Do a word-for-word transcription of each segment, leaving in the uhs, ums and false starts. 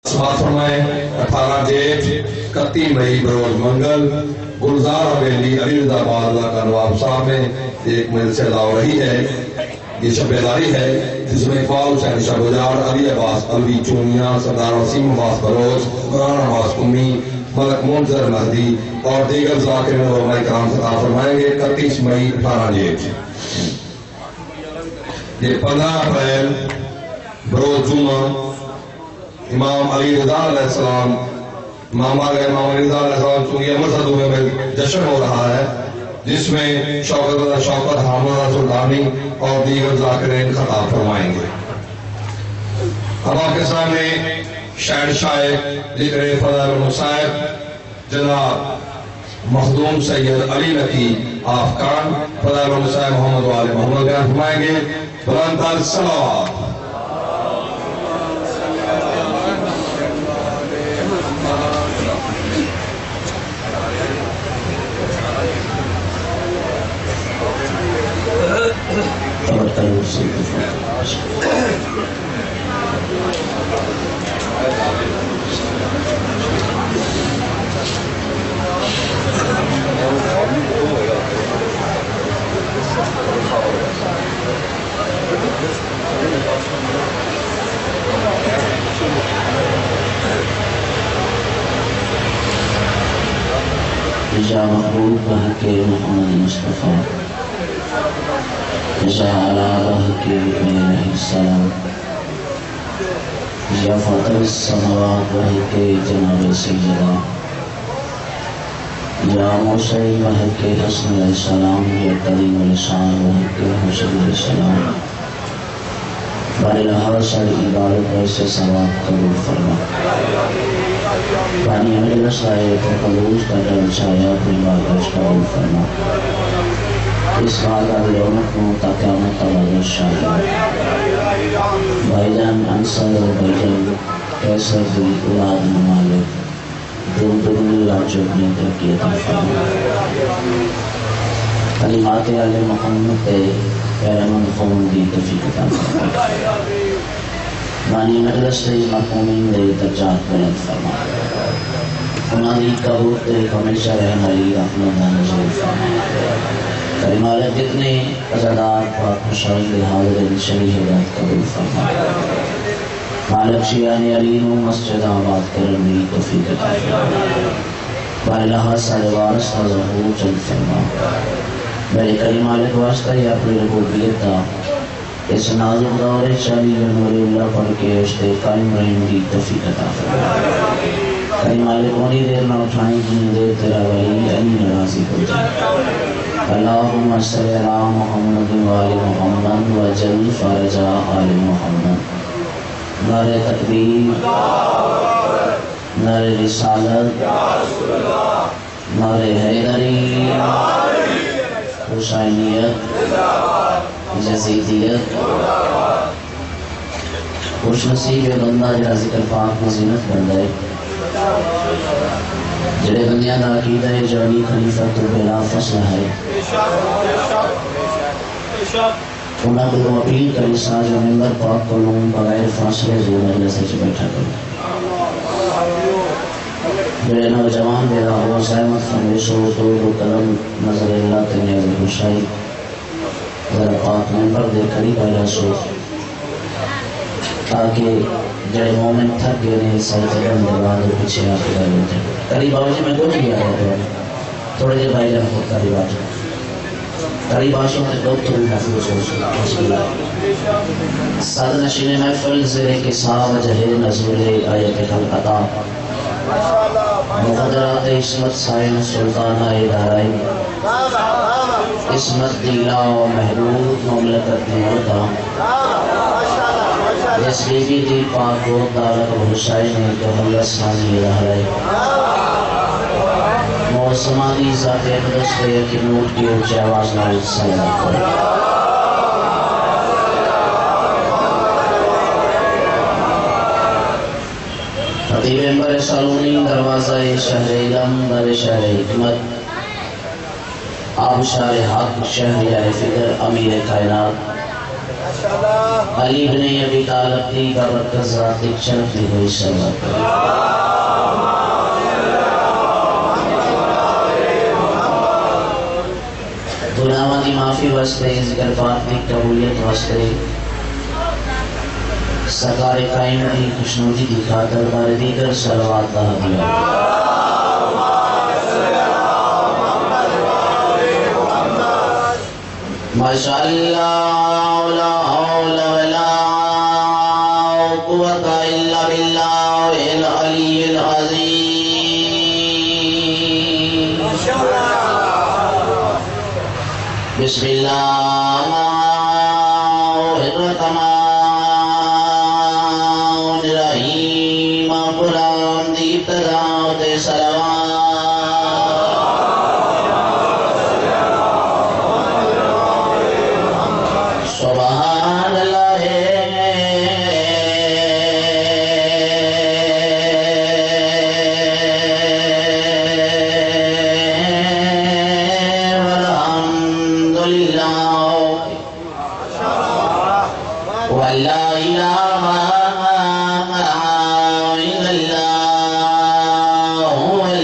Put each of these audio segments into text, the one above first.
سماعت فرمائیں اٹھارہ جیٹ اکتیس مئی بروز منگل گلزار حویلی علی رضا بادلہ کا نواب صاحب میں ایک مجلس ادا ہو رہی ہے. یہ شب بیداری ہے جس میں اقبال حسین شاہ گجار، علی عباس الوی چونیا، سردار وسیم عباس بلوچ، قرآن عباس قمی، ملک منظر مہدی اور دیگر ذاکرین اور علماء کرام خطاب فرمائیں گے. اکتیس مئی اٹھارہ جیٹ. یہ پندرہ اپریل بروز جمعہ امام علی رضا علیہ السلام امام آگئے امام علی رضا علیہ السلام چونکہ امر صدومے میں جشن ہو رہا ہے جس میں شوکت شوکت حامد سلطانی اور دیگر ذاکرین خطاب فرمائیں گے. اب آپ کے سامنے شاعر شاعر ذکر فضائل المصائب جناب مخدوم سید علی نقی آفکان فضائل المصائب محمد والے محمد بیان فرمائیں گے. بلند تر صلوات. یا محبوب بحق محمد مصطفیٰ، یا علی بحق علیہ السلام، یا فاطر السماوات بحق جناب سیدہ، یا موسیٰ بحق حسن علیہ السلام، یا کریم لسان بحق حسن علیہ السلام. باری لہذا ساری عبادت ایسے ثواب قبول فرما. بانی عمل رسائے کو قلوز کا جل چاہیا اپنی بارگاہ قبول فرما. اس بات آگے رونق کو تا قیامت آباد شاہد. بھائی جان انصر اور بھائی جان کیسر دی اولاد ممالک دل دل لاجو اپنی ترقیت فرما. کلمات آل محمد پیرمند قوم دی توفیق عطا فرما. بانی مجلس سے مرحومین دے درجات بلند فرما. انہاں دی قبول تے ہمیشہ رہن والی رحمت نازل فرما. کلمات جتنے عزادار پاک مشاہد حاضرین شریح ہدایت قبول فرما. مالک شیعان علیم و مسجد آباد کرن دی توفیق عطا فرما. بارلہا سارے وارث کا ظہور جلد فرما. میرے کلمات واسطہ یا اپنی ربوبیت دا اس نازک دور چالی نور اللہ پڑھ کے اشتے قائم رہن دی توفیق عطا فرما. کلمات کونی دیر نہ اٹھائیں جنہیں دیر تیرا ولی علی نرازی ہو جائے. اللہم صلی علی محمد و آل محمد وجل فرجا آل محمد. نعرہ تکبیر، نعرہ رسالت، نعرہ حیدری، حسینیت، جزیدیت. خوش نصیب بندہ جڑا ذکر پاک میں زینت بندہ ہے، جڑے بندیاں دا عقیدہ ہے جانی خلیفہ تو بلا فصل ہے. انہاں کو اپیل کری سا جو ممبر پاک کو لوں بغیر فاصلے زور مجلس سے بیٹھا کرو. جڑے نوجوان میرا ہوا زحمت فرمیشو دو دو قلم نظر اللہ تینے خوشائی ذرا پاک ممبر دے کھڑی پہلا سو تاکہ جڑے مومن تھک گئے نے سائے جگن دباد و پیچھے آتے گئے ہوتے. قریب آوے جی میں کچھ بھی آیا ہے تھوڑے دیر بھائی جان خود قریب آج قریب آشوں میں لوگ تو بھی محفوظ ہو سکتا. سادہ نشین محفل زرے کے ساو جہے نظر آیت خلقتا مقدرات عصمت سائن سلطانہ ادارائی عصمت دیلا و محبوب مملکت نورتا جس بی بی دی پاک و دارت و حسین جو حلت ثانی رہائی موسمانی ذات اقدس کے یکی نوٹ کی اونچے آواز نال سیدہ کرے. خطیب امبر سالونی دروازہ شہر علم در شہر حکمت آب شہر حق شہر فکر امیر کائنات علی بن ابی طالب کی برکت ذات ایک شرف دی ہوئی صلوات گناہوں کی معافی واسطے ذکر پاک کی قبولیت واسطے سرکار کائنات کی خوشنودی کی خاطر بار دیگر صلوات دا ہدیہ ماشاءاللہ لا حول ولا قوت الا باللہ العلی العظیم بسم اللہ الرحمن الرحیم قرآن دی ابتدا تے صلوات سبحان اللہ والحمد للہ ولا الہ الا اللہ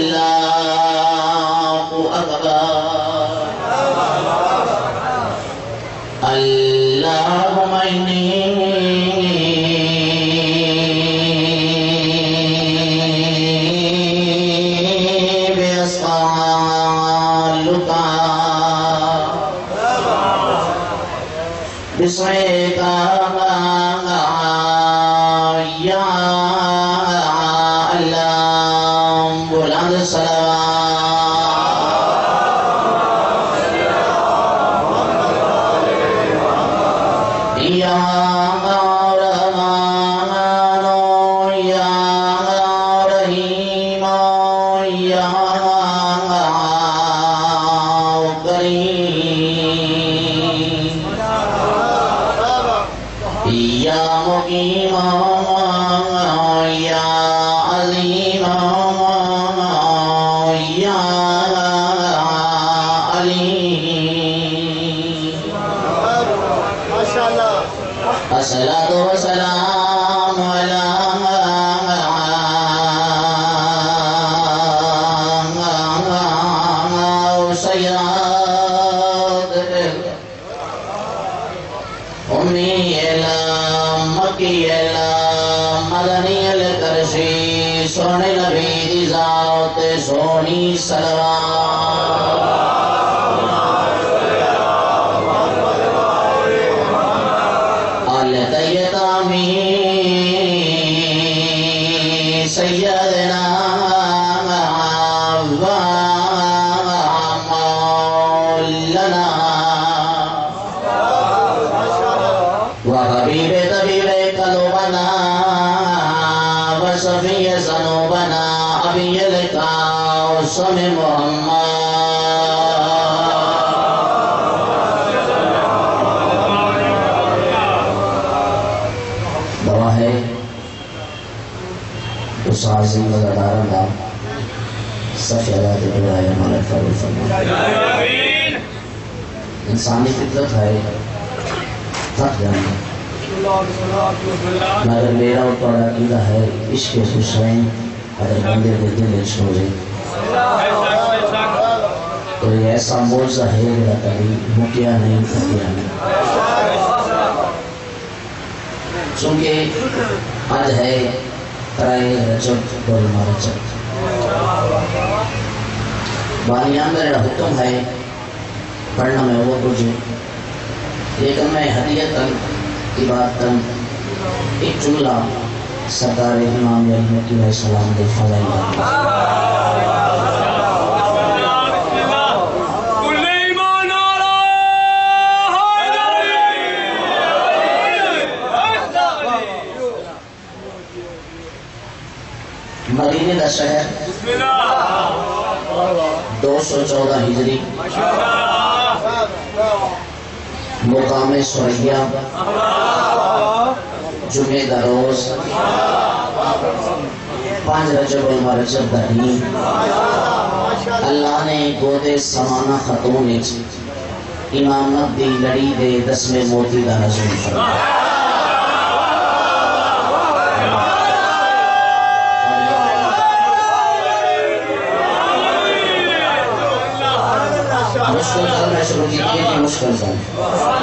واللہ اکبر اللہم انی بأسألک باسمک یا اللہ بلند صلوات یا رحمان یا رحیم یا کریم یا مقیم یا عظیم یا علیم الصلاة والسلام علی سید امی علم مکی علم مدنی الکرشی سونے نبی دی ذات سونی صلوات آل تیتامی سیدنا مولانا وحبیب طبیب قلوبنا وصفی ذنوبنا ابی القاسم محمد دعا ہے اس عظیم وزدار اللہ صفی اللہ دبرائی ملک فرور فرمان انسانی فطرت ہے تھک جانا مگر میرا اور توڑا عقیدہ ہے عشق حسین اگر بندے کے دل میں چھوڑے تو یہ ایسا موجزہ ہے میرا کبھی مکیا نہیں تھکیا نہیں چونکہ آج ہے ترائے رجب گولما رجب بانیان میرا حکم ہے پڑھنا میں وہ کچھ لیکن میں ہدیتاً عبادتاً ایک جملہ سرکار امام علیہ علیہ السلام دے فضائل مدینہ دا شہر دو سو چودہ ہجری مقام سوریا جمعہ دا روز پانچ رجب المرجب دا دین اللہ نے گودے سمانہ خاتون امامت دی لڑی دے دسویں موتی دا نزول فرمائے مشکل کل میں شروع کی تھی مشکل کل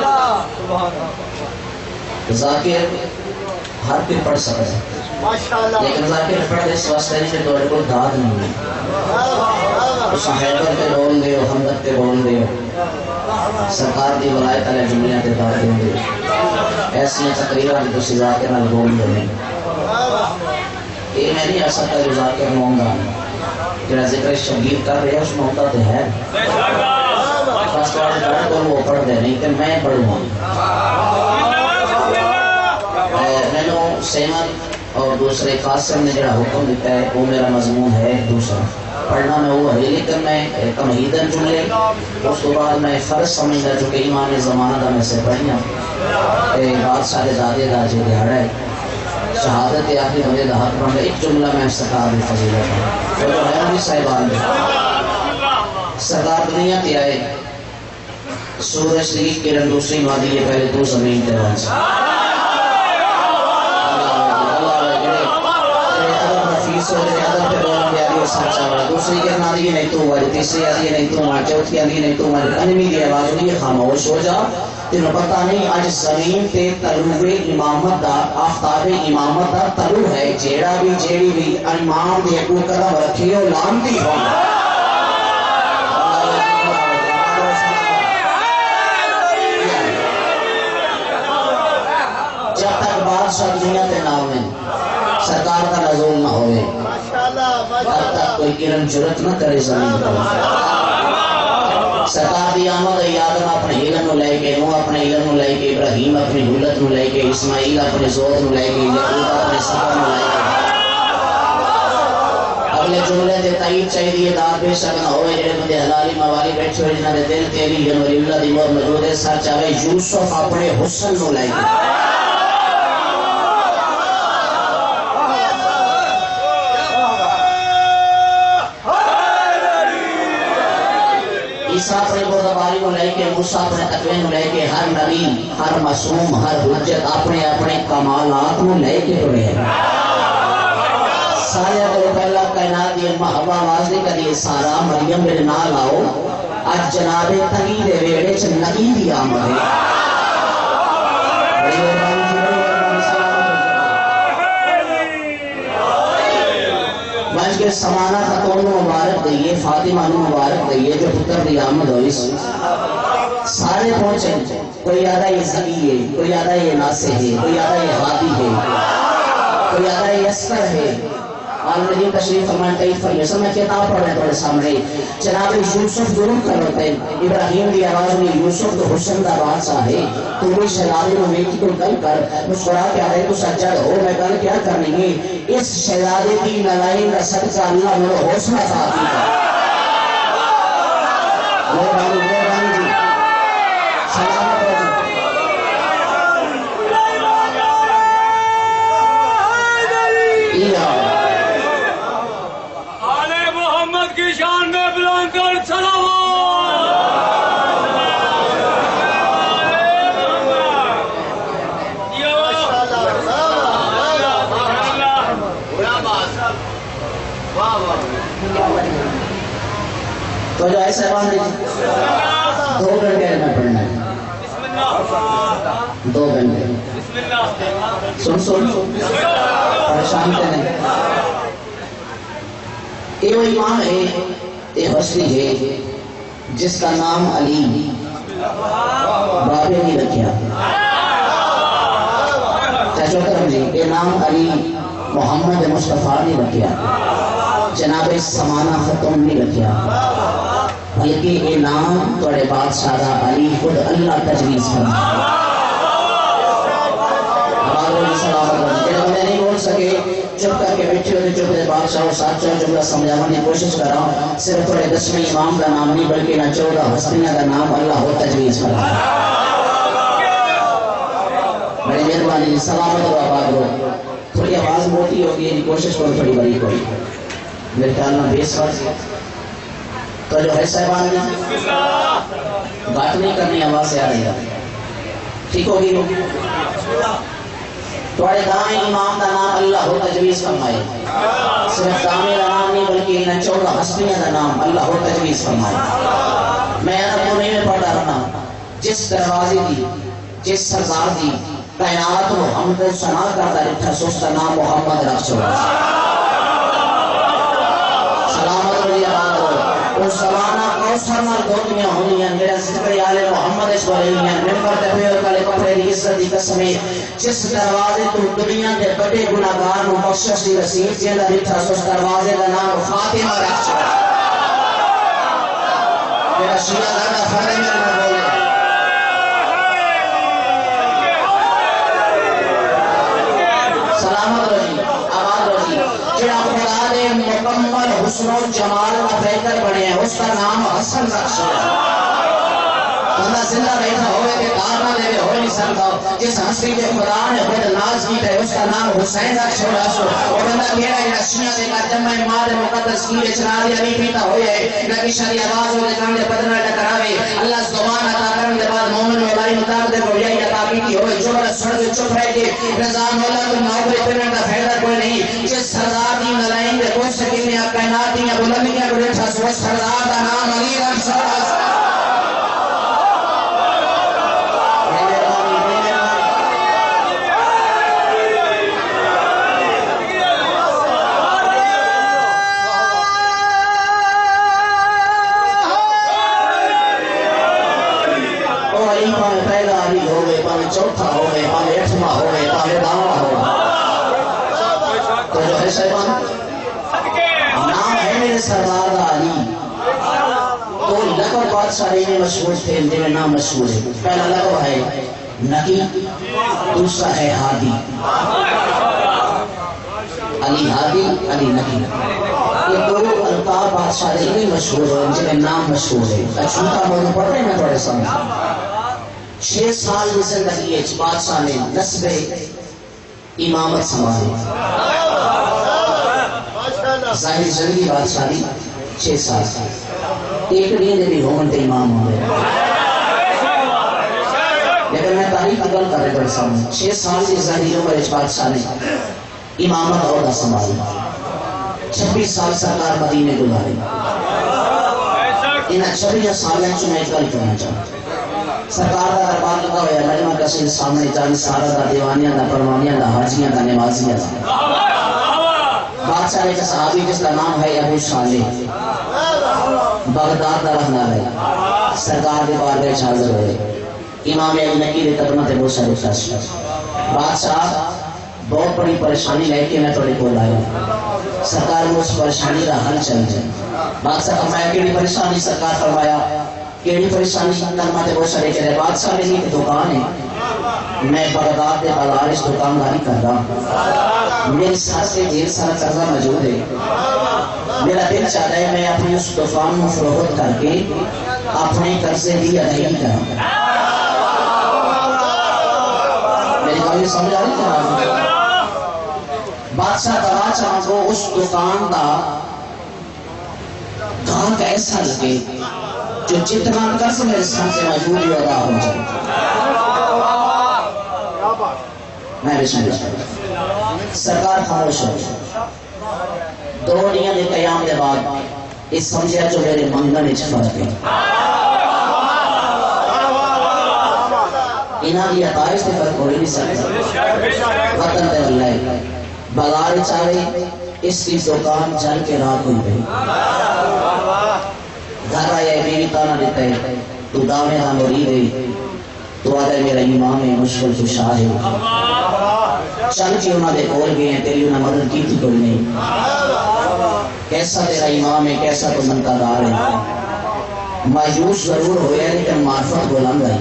ذاکر ہر کوئی پڑھ سکتا ہے لیکن ذاکر پڑھ اس واسطے نہیں کہ توڑے کو داد نہیں ہے اس حیدر پہ بول دے ہو حمدت پہ بول دے ہو سرکار دی ولایت علیہ جمعیہ تے داد دیں دے ایسی تقریبا جو سی ذاکر نال بول دے یہ میں نہیں آ سکتا جو ذاکر مونگا جنہا ذکر شبیر کر رہے ہیں اس موقع تے ہے خاص طور سے پڑھ کر وہ پڑھ دے نہیں کہ میں پڑھوں میں نے سیمت اور دوسرے قاسم نے جڑا حکم دیتا ہے وہ میرا مضمون ہے دوسرا پڑھنا میں وہ ہے لیکن میں تمہیدن جملے اس کے بعد میں فرض سمجھتا چونکہ امام زمانہ دا میں سے پڑھیا بادشاہ زادے دا جے دیہڑا ہے شہادت آخری بندے دا حق بندے ایک جملہ میں سرکار دی فضیلت ہے جو ہے ہمیں صاحبان دے سرکار دنیا تے آئے سورج شریف کی رن دوسری مادی ہے پہلے تو زمین تے وانس دوسری کے نادی نہیں تو ہوا تیسری آدھی نہیں تو ہوا چوتھی آدھی نہیں تو ہوا انمی دی آواز نہیں خاموش ہو جا تینوں پتہ نہیں آج زمین تے طلوع امامت دا آفتاب امامت دا طلوع ہے جیڑا بھی جیڑی بھی امام دے کو قدم رکھے ہو لانتی ہو جب تک بادشاہ دنیا تے نام ہے سرکار کا نزول نہ ہوئے اب تک کوئی کرن جرت نہ کرے زمین پر سرکار دی آمد ہے آدم اپنے علم نو لے کے نوح اپنے علم نو لے کے ابراہیم اپنی حلت نو لے کے اسماعیل اپنے زود نو لے کے یعقوب اپنے صبر نو لے کے اگلے جملے دے تائید چاہیے دار بے شک نہ ہوئے جڑے بندے حلالی موالی بیٹھے ہوئے جنہاں دے دل تیری جنوری اللہ دی مور موجود ہے سر چاہے یوسف اپنے حسن نو لے کے عیسیٰ اپنے بردباری کو لے کے موسیٰ اپنے تقوی کو لے کے ہر نبی ہر معصوم ہر حجت اپنے اپنے کمالات کو لے کے ٹرے ہیں سارے کو پہلا کائنات یہ محبہ واضح کا دیئے سارا مریم بن نال آؤ آج جناب تنگی دے ویڑے چھ نبی دی آمد ہے بڑی ارمان کی بڑی ارمان سلام بچ کے سمانہ خطون مبارک دئیے فاطمہ مبارک دئیے جو پتر دی آمد ہوئی سارے پہنچے کوئی آدھا یہ زگی ہے کوئی آدھا یہ ناسے ہے کوئی آدھا یہ غادی ہے کوئی آدھا یہ اسکر ہے آلمدین تشریف فرمان تیف فرمیسا میں کتاب پڑھ رہے توڑے سامنے جناب یوسف ضرور کر رہتے ہیں ابراہیم دی آواز میں یوسف تو حسن دا بادشاہ ہے تو وہ شہزادے میں میکی کو گل کر مسکرا کے آ رہے تو سجد ہو میں گل کیا کرنی ہے اس شہزادے کی نلائن کا صدقہ اللہ میں حوصلہ ساتھی کا وہ رانی وہ رانی جی سلامت رہا کی شان میں بلند کر سلام تو جو ایسا بات دو گھنٹے میں پڑھنا ہے دو گھنٹے سن سن پریشان تے نہیں یہ وہ امام ہے یہ حسنی ہے جس کا نام علی بابے نہیں رکھیا چاچو کرم جی یہ نام علی محمد مصطفیٰ نہیں رکھیا جناب سمانہ ختم نہیں رکھیا بلکہ یہ نام توڑے بادشاہ دا علی خود اللہ تجویز فرمایا میں نہیں بول سکے چپ کر کے بیٹھے ہوتے چپ دے بادشاہ اور ساتھ چاہوں جملہ سمجھانے کی کوشش کر رہا ہوں صرف تھوڑے دسویں امام کا نام نہیں بلکہ نہ چودہ حسنیہ کا نام اللہ ہو تجویز فرمایا بڑی مہربانی سلامت اور آباد ہو تھوڑی آواز موٹی ہوگی یہ کوشش کرو تھوڑی بڑی کوئی میرے خیال میں بیس بار تو جو ہے صاحبان نے بات نہیں کرنی، آواز سے آ رہی ہے، ٹھیک ہوگی؟ تھوڑے دامے امام دا نام اللہ ہو تجویز فرمائے، صرف دامے دا نام نہیں بلکہ انہیں چودہ ہستیاں دا نام اللہ ہو تجویز فرمائے۔ میں ادب پوری میں پڑھا رہا، جس دروازے دی جس سردار دی کائنات و حمد و ثنا کرتا رکھا سوچ کا نام محمد رکھ چھوڑا، سلامت رضی اللہ ہو اس سوانہ کوثر نال دنیا ہونیاں میرا ذکر آل محمد اس ولیاں ممبر تے پھر کلے کپڑے دی عزت دی قسم جس دروازے تو دنیا کے بڑے گناہگار نو بخشش دی رسید جیڑا رکھا سوچ دروازے کا نام فاطمہ رکھ چھوڑا۔ میرا شیعہ دادا فرے میرے میں بولے سلامت رہی آباد رہی جڑا خدا دے مکمل حسن و جمال کا بہتر بنے ہیں اس کا نام حسن رکھ چھوڑا۔ بندہ زندہ بیٹھا ہوئے کہ کار نہ لے ہو نہیں سکتا، جس ہستی کے خدا نے خود ناز کی ہے اس کا نام حسین رکھ چھوڑا سو۔ اور بندہ کہہ رہا ہے شیعہ دے کا جمع ماد مقدس کی اچنال علی پیتا ہوئے ہے نبی شری آواز ہوئے کام دے بدنہ ٹکراوے اللہ زبان عطا کرنے دے بعد مومن مولائی مطابق دے رویائی عطا کی ہوئے جو بڑا سڑ دے چپ رہے کہ رضا مولا تو نوبر پرنے کا فیدہ کوئی نہیں، جس سردار دی نلائن دے کوئی سکین نے کائنات دیا بلندیاں کو دیکھا سو سردار دا نام علی رکھ چھوڑا سو۔ چوتھا ہو گئے پانے اٹھما ہو گئے پانے داما ہو گئے تو جو ہے صاحبان نام ہے میرے سردار علی تو لقب بادشاہ میں مشہور تھے ان میں نام مشہور ہے۔ پہلا لقب ہے نقی، دوسرا ہے ہادی، علی ہادی علی نقی، یہ دو القاب بادشاہ میں مشہور ہے جن میں نام مشہور ہے۔ چھوٹا موضوع پڑھ رہے ہیں میں تھوڑے سامنے چھ سال کی زندگی ہے بادشاہ نے نسب امامت سنبھالی، ظاہر زندگی بادشاہ دی چھ سال ایک دن بھی ہومن تے امام ہوئے، لیکن میں تاریخ اگل کر رہے بڑے سامنے چھ سال کی ظاہری عمر بادشاہ نے امامت عہدہ سنبھالی، چھبیس سال سرکار مدینے گزارے۔ انہیں چھبیس سالوں سے میں گل کرنا چاہتا ہوں، سرکار دا دربار لگا ہویا مجمع کشید سامنے جان سارا دا دیوانیاں دا پروانیاں دا حاجیاں دا نمازیاں دا بادشاہ ایک صحابی جس کا نام ہے ابو صالح بغداد دا رہنا ہے، سرکار دے بارگاہ حاضر ہوئے، امام علی نقی دے قدمت بہت سارے خاص بادشاہ بہت بڑی پریشانی لے کے میں تھوڑے کو لایا، سرکار میں اس پریشانی کا حل چل جائے۔ بادشاہ فرمایا کیڑی پریشانی؟ سرکار فرمایا کیڑی پریشانی؟ قدمت بہت سارے کرے بادشاہ میری ایک دکان ہے، میں بغداد دے بازار اس دکانداری کر رہا ہوں، میرے ساتھ سے ڈھیر سارا قرضہ موجود ہے، میرا دل چاہتا ہے میں اپنی اس دکان میں فروخت کر کے اپنے قرضے دی ادائیگی کروں۔ میری بات یہ سمجھ آ رہی ہے؟ بادشاہ دوا چاہاں کو اس دکان کا گاہک ایسا لگے جو جتنا قرض میرے ساتھ سے موجود ہی ادا ہو جائے۔ میں بھی سمجھ سرکار خاموش ہو دو دیاں دے قیام دے بعد اس سمجھا جو میرے منگن اچھ فرق ہے، انہاں دی عطائش دے فرق ہو نہیں سکتا۔ وطن دے اللہ بازار چاہے اس کی دکان جل کے رات ہوئی گئی، گھر آیا بیوی تانا دیتا ہے تو دامے نہ مرید ہے تو آدھر میرا امام ہے مشکل کشا ہے، چل کے انہاں دے کول گئے ہیں تیری انہاں مدد کی تھی کوئی نہیں، کیسا تیرا امام ہے کیسا تو منتدار ہے، مایوس ضرور ہوئے ہے لیکن معرفت بلند ہے۔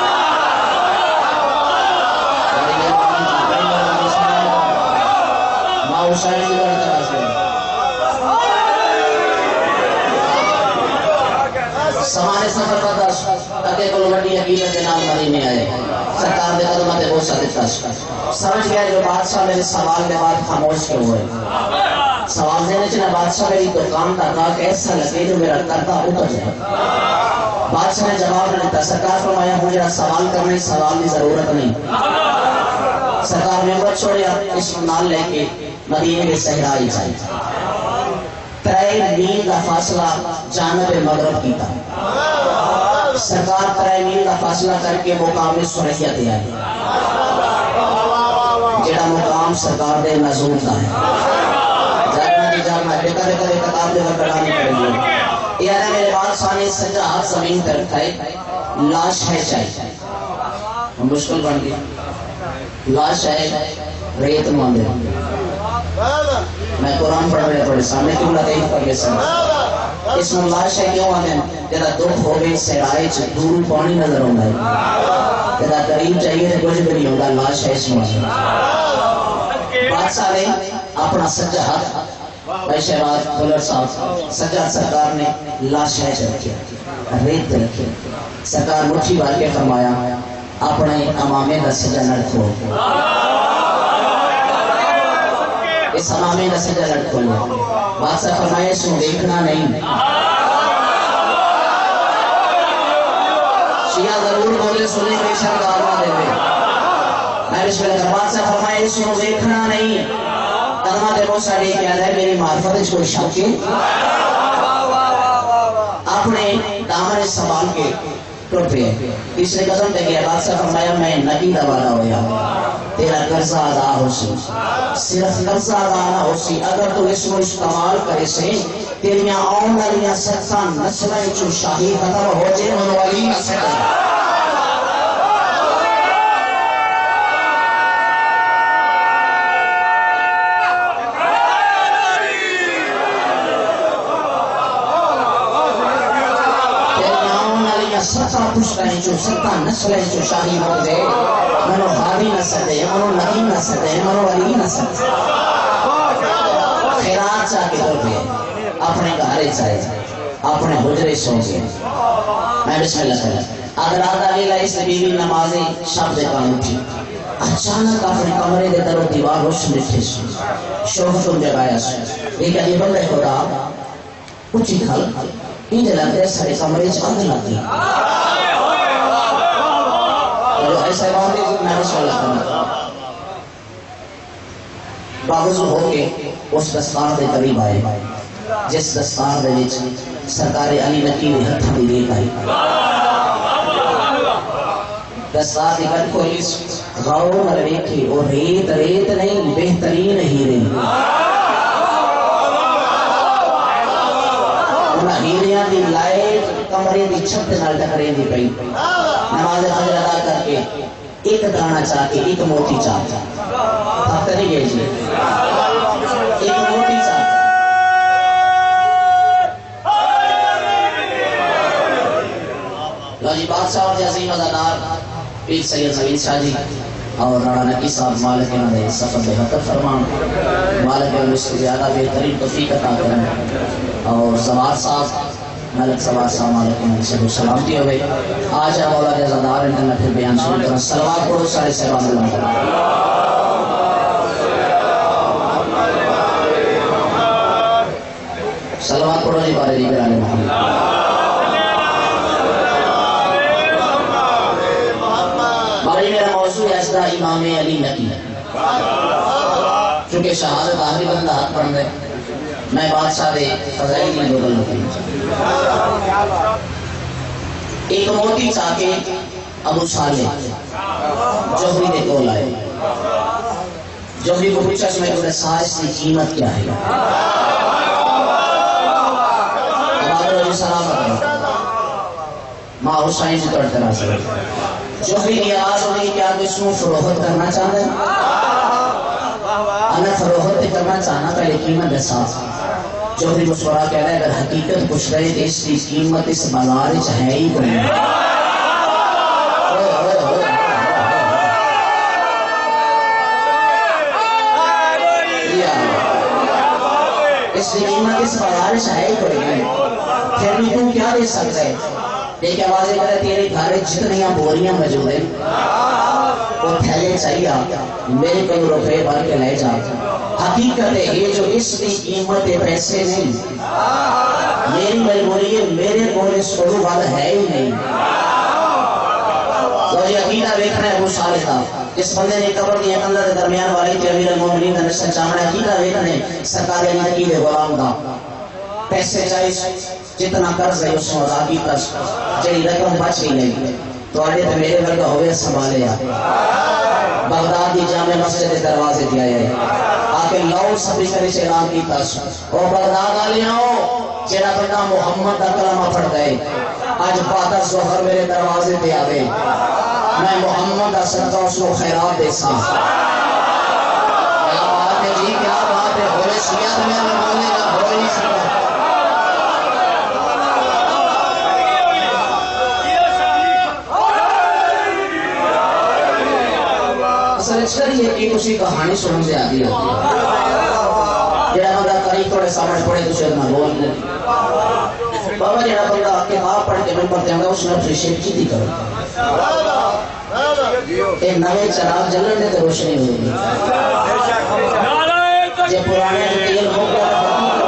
سمانے سفر کا درش تاکہ کل وڈی حقیقت کے نام مدینے آئے، سرکار دے قدمت بہت ساتھ تشک سمجھ گیا جو بادشاہ میرے سوال کے بعد خاموش کے ہوئے۔ سوال دینے چنا بادشاہ میری دکان کا کہا کہ ایسا لگے جو میرا کردہ اتر جائے. بادشاہ نے جواب نہ دیتا. سرکار فرمایا مجھے سوال کرنے سوال کی ضرورت نہیں. سرکار نے مت چھوڑیا اس نال لے کے مدینے کے صحرائی جائے. ترے میل کا فاصلہ جانب مغرب کی تھا. سرکار ترے میل کا فاصلہ کر کے مقام سرحیت آئے جڑا مقام سرکار دے نزول کا ہے. جانا کی جانا بے کدے کدے کتاب دے بڑھانی پڑے گی. یہ میرے بادشاہ نے سجا ہاتھ زمین پر رکھا ہے. لاش ہے چاہیے مشکل بن گئی. لاش ہے ریت ماندے. میں قرآن پڑھ رہے پڑھے سامنے کیوں نہ دیکھ پڑھ گئے سامنے. اس میں لاش ہے کیوں آنے جدا دکھ ہو گئی سرائے چھ دور پانی نظر ہوتا ہے. جدا قریب چاہیے تو کچھ بھی نہیں ہوتا. لاش ہے اس میں. بادشاہ نے اپنا سجا ہاتھ بھائی شہباز بلر صاحب سجاد سرکار نے لاش ہے رکھے ریت رکھے. سرکار مٹھی بار کے فرمایا اپنے امامے کا سجا نہ رکھو. اس امامے کا سجا نہ رکھو. بادشاہ فرمایا اس کو دیکھنا نہیں. شیعہ ضرور بولے سنے کے شرکار نہ دے دے. میں بسم اللہ بادشاہ فرمایا اس کو دیکھنا نہیں. قدمہ دے موسیٰ لے کے آدھے میری معرفت اس کو شک کے اپنے دامن سنبھال کے ٹوٹ پہ. تیسرے قسم پہ گیا بادشاہ فرمایا میں نبی دا وعدہ ہویا تیرا قرضہ ادا ہو سی. صرف قرضہ ادا نہ ہو سی اگر تو اس کو استعمال کرے سے تیریاں آن والیاں ستاں نسلیں چو شاہی ختم ہو جائے ان والی نسلیں. ستا پشتیں جو ستا نسلیں جو شاہی ہو دے منو حاوی نہ سدے منو نبی نہ سدے منو علی نہ سدے. خیرات چاہ کے دور پہ اپنے گھارے چاہے اپنے حجرے سو گئے. میں بسم اللہ کریں اگر آدھا لیلہ اس بیوی نمازی شب دے کام اٹھی اچانک اپنے کمرے دے در و دیوار روشن لٹھے سو شوق تم جگایا سو. لیکن یہ بندے خدا اچھی کھل ان جلاتے سارے کمرے چاند لاتی. جو ایسا بات ہے میں بسم اللہ کرنا باوضو ہو کے اس دستار دے قریب آئے جس دستار دے وچ سرکار علی نقی نے ہتھاں دی ریت آئی. دستار دی کٹ کوئی غور نہ ویکھی اور ریت ریت نہیں بہترین ہیرے. انہاں ہیریاں دی لائٹ کمرے دی چھت نال ٹکرے دی پئی. نماز فجر ادا کر کے ایک دانہ چاہ کے ایک موتی چاہ تھک نہیں گئے جی ایک موتی چاہ. لو جی بادشاہ اور عظیم عزادار پیر سید زمین شاہ جی اور رانا نقی صاحب مالک انہوں سفر بے حقت فرمان مالک انہوں اس کو زیادہ بہترین توفیق عطا کریں. اور سوار صاحب ملک سوار صاحب مالک انہوں سے سلامتی ہوئے. آج ہے مولا کے عزادار انہوں پھر بیان شروع کرنا. سلوات پڑھو سارے صحبان اللہ سلوات پڑھو جی بارے دیگر آلے محمد. باری میرا موضوع ہے اسدہ امام علی نقی. چونکہ شہادت آخری بندہ ہاتھ پڑھ دے میں بادشاہ دے فضائی میں بدل ہوتی. ایک موتی چاہ کے ابو صالح جوہری دے کول آئے. جوہری کو پوچھا کہ میں سائز کی قیمت کیا ہے. ماں حسین سے توڑ کرا سکے. جوہری کی آواز ہونے کی کیا تو اس میں فروخت کرنا چاہتا ہے. انا فروخت کرنا چاہنا پہلے قیمت ہے ساتھ. جوہری مسورہ کہہ رہا ہے اگر حقیقت کچھ رہے تو اس کی قیمت اس بازار ہے ہی کوئی. اس کی قیمت اس بازار ہے ہی کوئی نہیں. پھر بھی تم کیا دے سکتا ہے. دیکھ آوازیں کرے تیرے گھر جتنیاں بوریاں موجود ہیں وہ تھیلے چاہیے میرے کئی روپے بھر کے لے جا. حقیقت ہے یہ جو اس کی قیمت پیسے نہیں، میری مجبوری ہے، میرے کول اس کو بات ہے ہی نہیں۔ تو یہ عقیدہ دیکھنا ہے ابو صالح کا، جس بندے نے قبر کی اندر درمیان والی تھی امیر المومنین کا نشان چاہنا، عقیدہ دیکھنا ہے سرکار علی نقی دے غلام کا، پیسے چاہیے جتنا قرض ہے اس کو ادا کی تس جی رقم بچ گئی نہیں تو آڑے تھے میرے ورگا ہوئے سنبھالے آ بغداد کی جامع مسجد کے دروازے دیا ہے آکے لاؤ سبھی سے نیچے اعلان کی تس او بغداد آلی آؤ جیڑا بندہ محمد کا کلمہ پڑھ گئے آج بعد ظہر میرے دروازے دے آوے میں محمد کا صدقہ اس کو خیرات دے سا کیا بات ہے جی کیا بات ہے ہوئے سیاد میں بولنے کا ہوئے نہیں سکتا اچھا یہ ایک اسی کہانی سنوں سے آتی ہے جڑا بندہ قریب تھوڑے سامنے پڑے تو شاید نہ بول لے بابا جڑا بندہ کتاب پڑھ کے میں پڑھتے ہیں اس نے اپنی شرکی دی کرو ایک نوے چراغ جلن دے تو روشنی ہوئی جے پرانے تیل ہو گیا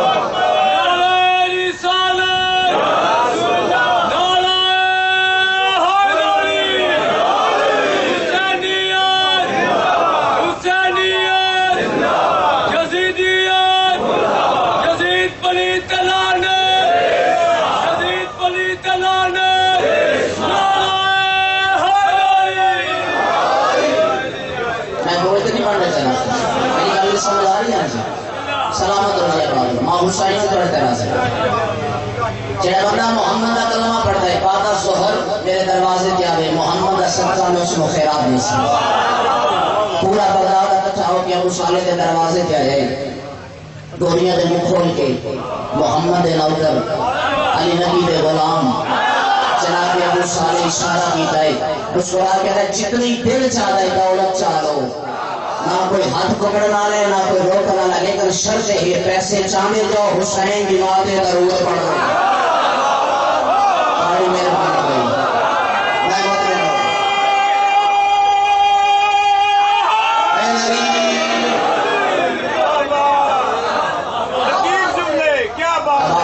سلامت ہو جائے بات ماں حسین سے پڑھتے رہا سکتا جڑا بندہ محمد کا کلمہ پڑھتا ہے پاتا ظہر میرے دروازے کیا گئے محمد کا صدقہ میں اس کو خیرات نہیں سکتا پورا بغداد اکٹھا ہو کے ابو صالح کے دروازے کیا ہے دنیا دے منہ کھول کے محمد دے نوکر علی نبی دے غلام جناب ابو صالح اشارہ کیتا ہے اس کو کہتا ہے جتنی دل چاہتا ہے دولت چاہو نہ کوئی ہاتھ پکڑنا لے نہ کوئی روکنا لے لیکن شرط ہے پیسے چاندے جاؤ حسین کی ماتے ضرورت پڑھو بڑی مہربانی ہوئی میں مت رہا اے نبی کیا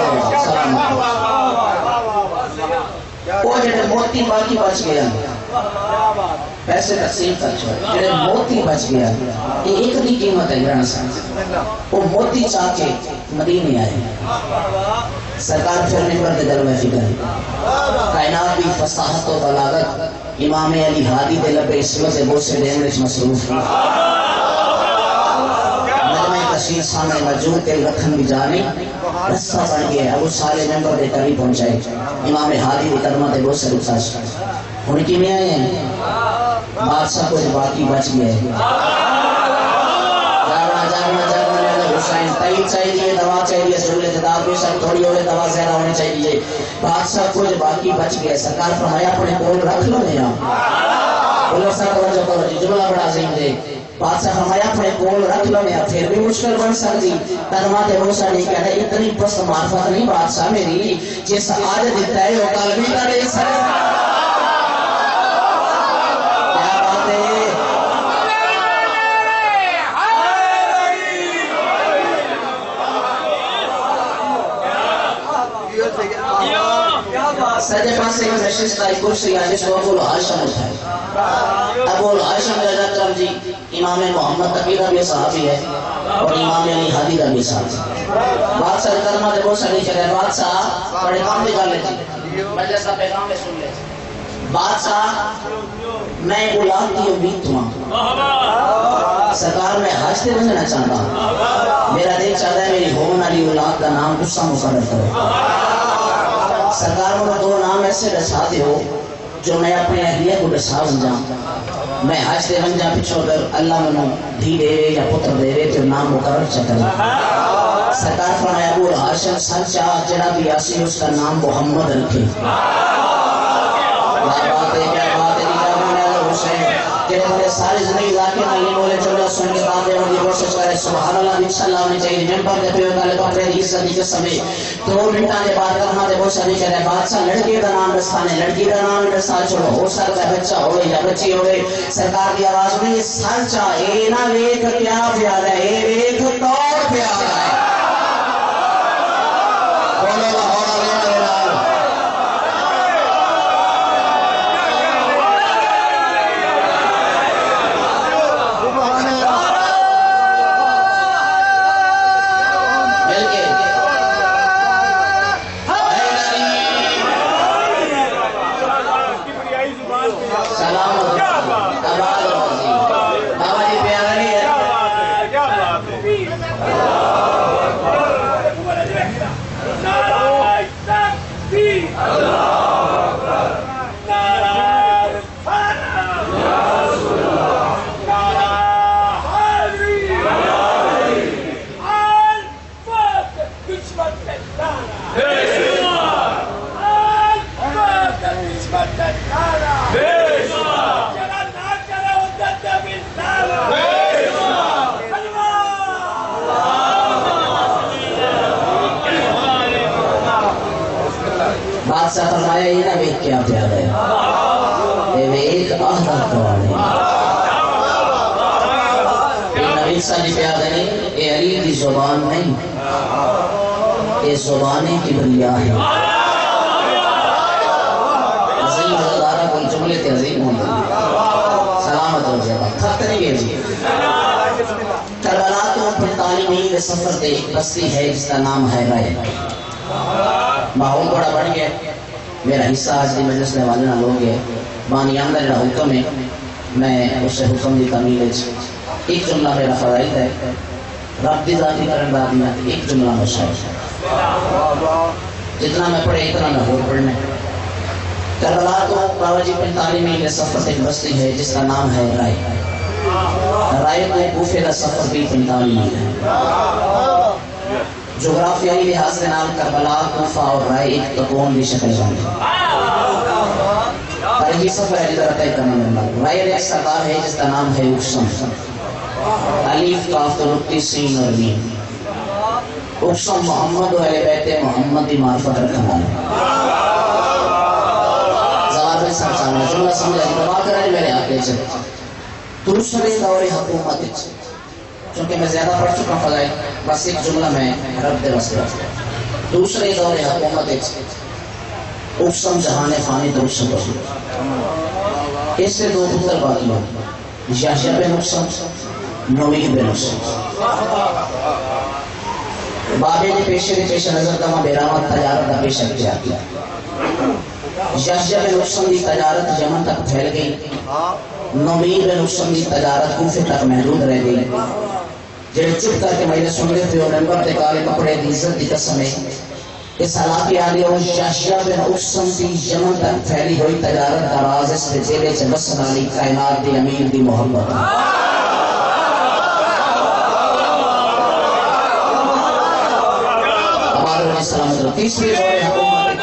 بات وہ جڑے موتی باقی بچ گیا پیسے تقسیم کر چھوڑ جڑے موتی بچ گیا یہ ایک دی قیمت ہے گران صاحب وہ موتی چاہ کے مدینے آئے سرکار پھرنے پر دے دل میں فکر کائنات بھی فصاحت و بلاغت امام علی ہادی دے لبے اسمت بوسے دینے اس مصروف کی نظمہ تشریح سامنے موجود تیل رکھن بھی جانے رسہ بڑھ گیا ابو صالح ممبر دے قریب پہنچائے امام ہادی دے قدمہ دے بوسے رکھا ان کی میں آئے ہیں بادشاہ کو باقی بچ گئے جاگنا جاگنا جاگنا لے حسین تائید چاہیے دوا چاہیے سولے جداب بھی سب تھوڑی ہوئے دوا زیادہ ہونے چاہیے بادشاہ کو باقی بچ گئے سرکار فرمایا اپنے کول رکھ لو نہیں بولو سر توجہ کرو جی جملہ بڑا عظیم دے بادشاہ فرمایا اپنے کول رکھ لو نہیں پھر بھی مشکل بن سکتی قدمات موسیٰ نے کہا ہے اتنی پست معرفت نہیں بادشاہ میری جس آج دیتا ہے وہ قلبی کا نہیں سکتا سجے پاسے میں نشستہ ایک کرسی ہے جس کو ابو الحاشم اٹھائے ابو الحاشم رضا کرم جی امام محمد تقی کا بھی صحابی ہے اور امام علی ہادی کا بھی صحابی ہے بادشاہ کرمہ دے بہت ساری چلے بادشاہ بڑے کام بھی کر لیتے مجلس کا پیغام میں سن لیتے بادشاہ میں اولاد کی امید ہوں سرکار میں حج سے بننا چاہتا ہوں میرا دل چاہتا ہے میری ہونے والی اولاد کا نام غصہ مقرر کرو سرکار میں دو نام ایسے رساتے ہو جو میں اپنے اہلیہ کو رسا بن جاؤں میں حج سے بن جاؤں پچھو اگر اللہ منو دھی دے رہے یا پتر دے رہے تو نام مقرر چکر سرکار فرمایا ابو الحاشم سچا جڑا بھی آسی اس کا نام محمد رکھے بات ہے کیا بات ہے حسین جنہیں بڑے ساری زندگی ذاکر میں یہ بولے چلو سن کے بات دے اور یہ کوشش کرے سبحان اللہ انشاءاللہ ہمیں چاہیے ممبر دے پیو کالے تو اپنے عزت دی قسم ہے دو منٹاں دے بعد کرنا دے بہت ساری کرے بادشاہ لڑکی دا نام رسانے لڑکی دا نام رسا چھوڑو ہو سکتا ہے بچہ ہوئے یا بچی ہوئے سرکار دی آواز میں یہ سانچا اے نہ ویکھ کیا پیار ہے اے ویکھ توڑ پیار ہے بولو لاہور علیہ وسلم بادشاہ فرمایا یہ نہ ویک کیا پیار ہے اے ویک آہدہ کروانے اے نبی صلی پیار نہیں اے علی کی زبان نہیں اے زبان کبریا ہے عظیم حضرارہ کوئی جملے تے عظیم ہوئی سلامت ہو جائے خط نہیں گئے جی کربلا تو پنتالی میل کے سفر تے ایک بستی ہے جس کا نام ہے رائے ماحول بڑا بڑھ گیا میرا حصہ آج دی مجلس میں والنا لوگ ہے بانی آمدہ جڑا حکم ہے میں اس سے حکم دی تعمیل ایک جملہ میرا فرائض ہے رب دی ذاتی کرن بعد میں ایک جملہ مشاہد جتنا میں پڑھے اتنا میں ہو پڑھنے کربلا تو باوجی پنتالی میل کے سفر ایک بستی ہے جس کا نام ہے رائے رائے کو کوفے کا سفر بھی پنتالی میل ہے جغرافیائی لحاظ سے نام کربلا کوفہ اور رائے ایک تکون بھی شکل بنی پر یہ سفر ہے جدر طے کرنے میں اللہ رائے ایک سردار ہے جس کا نام ہے اقسم علیف کاف تو رکتی سین اور نیم اقسم محمد و اہل بیت محمد دی معرفت رکھنا ہے زوار میں سر چاہنا جملہ سمجھا کہ دبا کر آئے میرے آگے چلے دوسرے دور حکومت چونکہ میں زیادہ پڑھ چکا فضائل بس ایک جملہ میں رب دے وسیلہ دوسرے دور حکومت اقسم جہان فانی درست رسول اس سے دو پتر باقی ہوں یحییٰ بن اقسم نوید بن اقسم بابے نے پیشے نے پیش نظر دما بیرامت تجارت دا پیشہ کیا کیا یحییٰ بن اقسم دی تجارت یمن تک پھیل گئی نوید بن اقسم دی تجارت کوفے تک محدود رہ گئی جب چپ کر کے مجھے سن لیتے ہو ممبر تے کالے کپڑے دی عزت دی قسم ہے اس علاقے آلی ہو یحییٰ بن اقسم دی یمن تک پھیلی ہوئی تجارت کا راز اس پہ جیلے سے بسن علی کائنات دی امیر دی محبت ہمارے علیہ السلام تیسری دور حکومت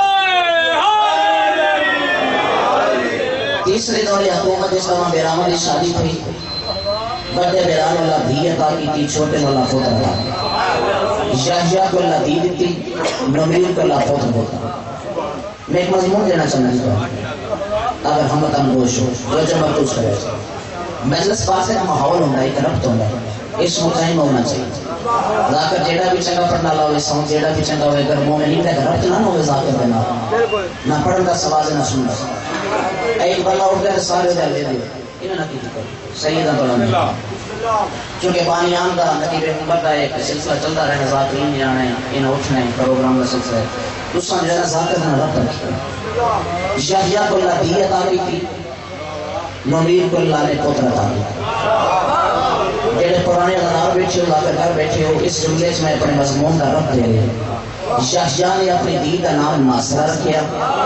تیسری دور حکومت اس طرح بیرامہ شادی تھی بڑے بیران اللہ دی عطا کی تھی چھوٹے والا پوتا تھا یحییٰ کو اللہ دی دیتی نمیر کو اللہ پوتا ہوتا میں ایک مضمون دینا چاہتا ہوں اگر ہم بتانا گوش ہو جو جو محفوظ کرے مجلس پاس ہے ماحول ہونا ایک ربط ہونا اس مقائم ہونا چاہیے ذاکر جیڑا بھی چنگا پڑھنا لاؤے ساؤں جیڑا بھی چنگا ہوئے گر مومن نہیں پہ ربط نہ ہوئے ذاکر دینا نہ پڑھن کا سواز نہ سننا ایک بلا اٹھ گئے سارے دے لے دے انہیں نہ کی تکر سیدہ بلند چونکہ بانی آمدہ نتیب حکومت کا ایک سلسلہ چلتا رہنا ذاکرین جانا ہے انہیں اٹھنا ہے پروگرام کا سلسلہ ہے دوسرا جو ہے ذاکر دینا رب رکھتا یحییٰ کو اللہ دی عطا کی تھی نمیر کو اللہ نے پوتر عطا کی جیڑے پرانے غنار بیٹھے ہو ذاکر گھر بیٹھے ہو اس جملے میں اپنے مضمون کا رب دے لے یحییٰ نے اپنی دی کا نام ناصرہ رکھیا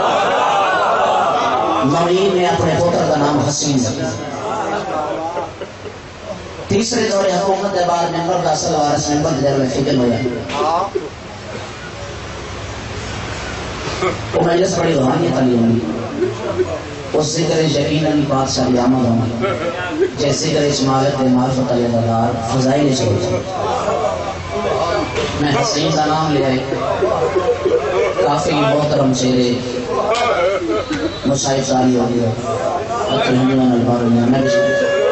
نمیر نے اپنے پوتر کا نام حسین رکھیا تیسرے دور حکومت کے بعد ممبر کا اصل وارث ممبر کے میں فکر ہو جائے وہ مجلس بڑی روحانیت علی ہوئی اس ذکر یقیناً بادشاہ کی آمد ہوں جیسے ذکر اجمالت معرفت علیہ دار فضائل چاہیے. میں حسین کا نام لے آئے کافی محترم چہرے مصائب ساری ہو گیا اکر ہندوان البارونیا میں بھی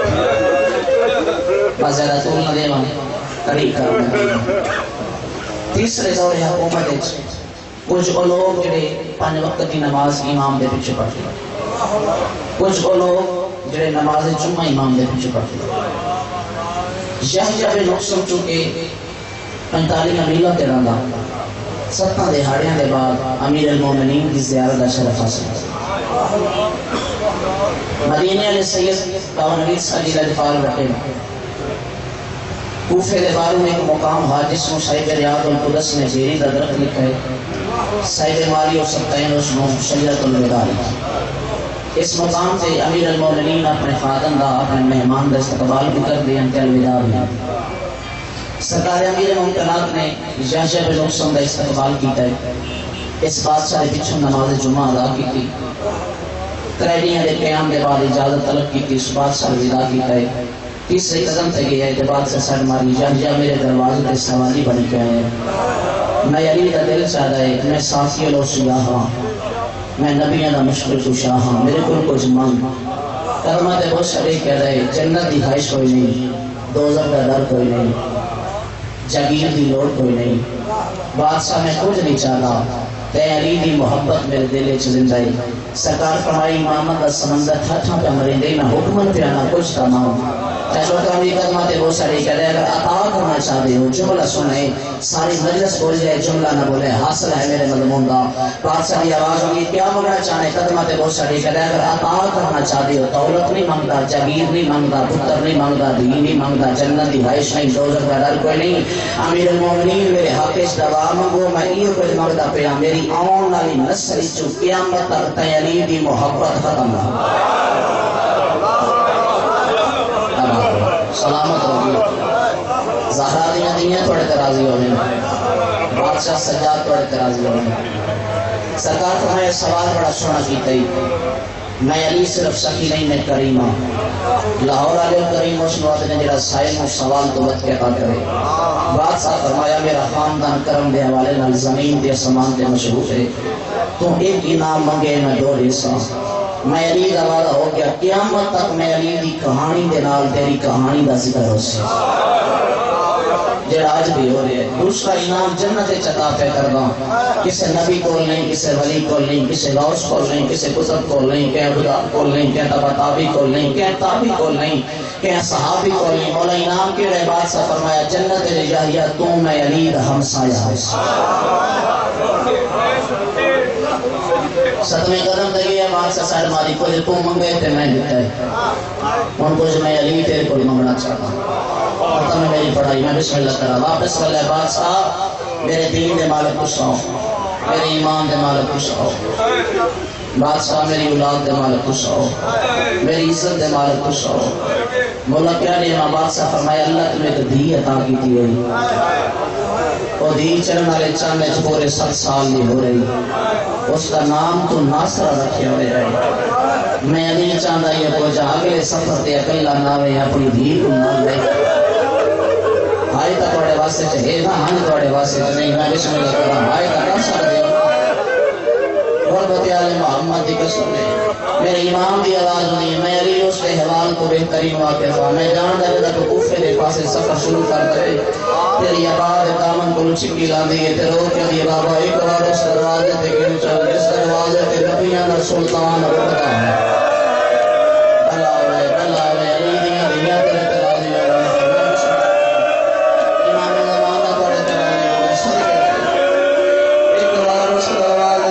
بس زیادہ طول نہ دے وہاں قریب کرنے. تیسرے دور حکومت کچھ لوگ جڑے پانچ وقت کی نماز امام دے پیچھے پڑھتے ہیں، کچھ لوگ جڑے نماز جمعہ امام دے پیچھے پڑھتے ہیں. یہ جب نقصم چونکہ پینتالیس امیلہ کے رہا ستہ دہاڑیاں دے بعد امیر المومنین کی زیارت شرف حاصل. مدینہ علیہ سید باون علی صلی اللہ علیہ وسلم کوفے دے باروں میں ایک مقام ہے جس میں صاحب ریاض القدس نے زیری دا درخت لکھا ہے، صاحب مالی و سبتین اس میں شجرۃ الوداع. اس مقام سے امیر المومنین اپنے خادم دا اپنے مہمان دا استقبال بھی کر دیا کہ الوداع میں. سرکار امیر ممکنات نے یحییٰ بن اقسم دا استقبال کیتا ہے. اس بادشاہ دے پیچھے نماز جمعہ ادا کی تھی. تریڈیاں دے قیام دے بعد اجازت طلب کی تھی. اس بادشاہ الوداع کیتا ہے. تیسرے قدم تے گیا ہے کہ بادشاہ سڑ ماری یحییٰ میرے دروازے تے سوالی بن کے آئے. میں علی دا دل چاہتا ہے میں ساتھی لو سیاہ ہاں، میں نبیوں دا مشکل تو شاہ ہاں، میرے کل کچھ مانگ. کلمہ تے بہت سڑے کہہ رہے جنت دی خواہش کوئی نہیں، دوزخ دا ڈر کوئی نہیں، جاگیر دی لوڑ کوئی نہیں. بادشاہ میں کچھ نہیں چاہتا، تے علی دی محبت میرے دل وچ زندہ ہے. سرکار فرمائی امامت دا سمندر ٹھٹھاں پہ مرندے نہ حکمت پہ نہ کچھ تمام. چھوٹا بھی کلمہ تے وہ سڑی کہہ رہے اگر عطا کرنا چاہتے ہو جملہ سنیں، ساری مجلس بول جائے جملہ نہ بولے، حاصل ہے میرے مضمون دا. بادشاہ کی آواز ہوگی کیا مانگنا چاہے؟ قدمہ تے وہ سڑی کہہ رہے اگر عطا کرنا چاہتے ہو دولت نہیں مانگتا، جاگیر نہیں مانگتا، پتر نہیں مانگتا، دین نہیں مانگتا، جنت دی خواہش نہیں، دوزخ دا ڈر کوئی نہیں. امیر المومنین میرے حق وچ دعا منگو، میں یہ کچھ منگدا پیا میری آن والی نسل چ قیامت تک تے علی دی محبت ختم نہ سلامت ہوگی. زہرا دیاں دیاں تھوڑے ترازی ہونے، بادشاہ سجاد تھوڑے ترازی ہونے. سرکار تمہیں سوال بڑا سونا کیتا ہی میں علی صرف سخی نہیں میں کریمہ. لاہور علیہ کریم اس نوات نے جڑا سائل میں سوال تو بت کے عطا کرے. بادشاہ فرمایا میرا خاندان کرم دے حوالے نال زمین دے سامان تے مشہور ہے، تو ایک انعام منگے میں دو حصہ. میں علی دا وعدہ ہو گیا قیامت تک میں علی دی کہانی دے نال تیری کہانی دا ذکر ہو سی جڑا آج بھی ہو رہے ہیں. دوسرا انعام جنت چتا پہ کرنا، کسے نبی کول نہیں، کسے ولی کول نہیں، کسے غوث کول نہیں، کسے قطب کول نہیں، کہ خدا کول نہیں، کہ تبا تابی کول نہیں، کہ تابی کول نہیں، کہ صحابی کول نہیں. مولا انعام کے رہے بات سے فرمایا جنت جاہیہ تو میں علی دا ہمسایہ ہو سی. ستویں قدم تے گیا بادشاہ سائڈ ماری کو تو منگے تے میں دیتا ہے ان کو جو میں علی تیرے کو منگنا چاہتا ہوں. اور تمہیں میری پڑھائی میں بسم اللہ کرا واپس کر لے. بادشاہ میرے دین دے مالک خوش ہو، میرے ایمان دے مالک خوش ہو. بادشاہ میری اولاد دے مالک خوش ہو، میری عزت دے مالک خوش ہو. مولا کیا نعمہ؟ بادشاہ فرمایا اللہ تمہیں تو دھی عطا کی تھی ہوئی، اور دھی چڑھن والے چاند وچ پورے سات سال دی ہو رہی. اس کا نام تو ناصرہ رکھے ہوئے رہے. میں نہیں چاہتا یہ کو جا اگلے سفر تے اکیلا نہ ہوئے اپنی دھی کو نہ لے. ہائی تا توڑے واسطے چاہے نا ہاں توڑے واسطے نہیں. میں بسم اللہ کرا ہائی تا ناصرہ دے غربت آل محمد دی قسم ہے. میرے امام دی آواز نہیں ہے. میں علی اس کے حوال کو بہترین واقع ہوا. میں جان دے دا تو کوفے دے پاسے سفر شروع کر دے. تیری آباد دامن کو چکی لاندی ہے تے رو کے دی بابا ایک بار اس دروازے تے گن چل جس دروازے تے نبیاں دا سلطان رکھتا ہے. بلا ہوئے بلا ہوئے علی دیاں دیاں تیرے ترازی ہوئے. امام زمانہ تیرے ترازی ہوئے. صدقے ایک بار اس دروازے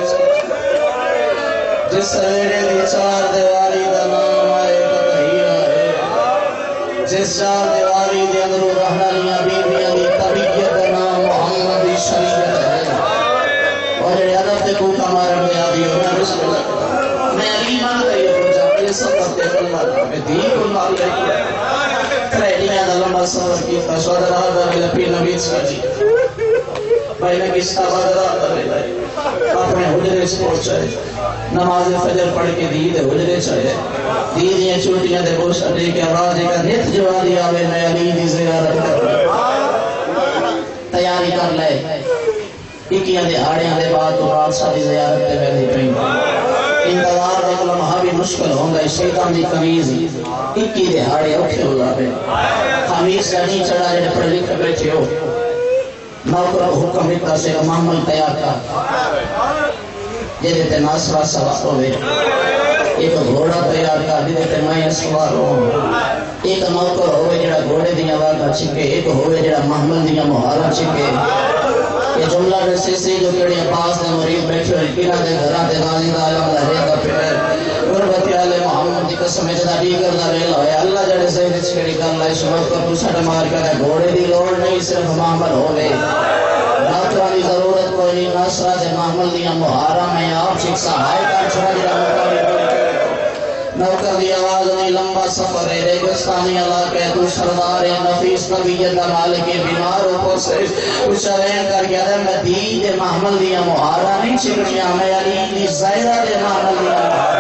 تے جس سویرے دی چار دیواری دا نام آئے تطہیرہ ہے، جس چار دیواری دے اندروں رہنا لیاں بیبیاں دی طبیعت دا نام محمدی شریعت ہے. اور یہ عدد تے کوکا مارن میں آدھی ہو. میں بسم اللہ کرتا میں علی مان کری اپنے جاپے سفر تے اللہ میں دین کو مال لے تریڈیاں دا لمبا سفر کی فشور رہا دا ملپی نبی سکجی بھائی میں کس کا بدرہ کرے بھائی اپنے حجرے سے پہنچائے نماز فجر پڑھ کے دید حجرے چاہے دید یہ چوٹیاں دے گوشت اٹھے کے آواز کا نت جو آدھی آوے میں علی دی زیارت کر تیاری کر لے اکیاں دے آڑیاں دے بعد تو بادشاہ دی زیارت تے بیٹھی پئی انتظار ایک لمحہ بھی مشکل ہوں گا شیطان دی قمیض اکی دے آڑے اٹھے ہو جاوے قمیض سے نہیں چڑھا جڑے پڑھ لکھ بیٹھے ہو نوکر حکم دیتا سے محمد تیار کا جیدے تے ناصرہ سوار ہوئے ایک گھوڑا تیار کا جیدے تے میں سوار ہوں ایک نوکر ہوئے جڑا گھوڑے دیا واقع چھکے ایک ہوئے جڑا محمد دیا مہارا چھکے یہ جملہ رسی سی جو کڑی پاس دے مرید بیٹھے ہوئے کینا دے گھران دے غازی دا علم لہرے دا پیر غربتی آلے محمد دی قسم اجدہ دیگر دا ریل ہوئے اللہ جڑے سیدھ چکڑی کر لائے شمت کا پوچھا ڈمار کر گھوڑے دی لوڑ نہیں صرف محمد ہوئے ناکرانی ضرورت کوئی نہیں ناصرہ دے محمد دیا مہارا میں آپ شک سہائے کر چھوڑا جڑا مکاری نوکر دی آواز میں لمبا سفر ہے ریگستانی علاقے تو سردار نفیس نبیت مالک بیماروں کو سے پوچھا رہن کر گیا دے میں دید محمل دیا مہارا نہیں چھکڑیاں میں علی دی زائرہ دے محمل دیا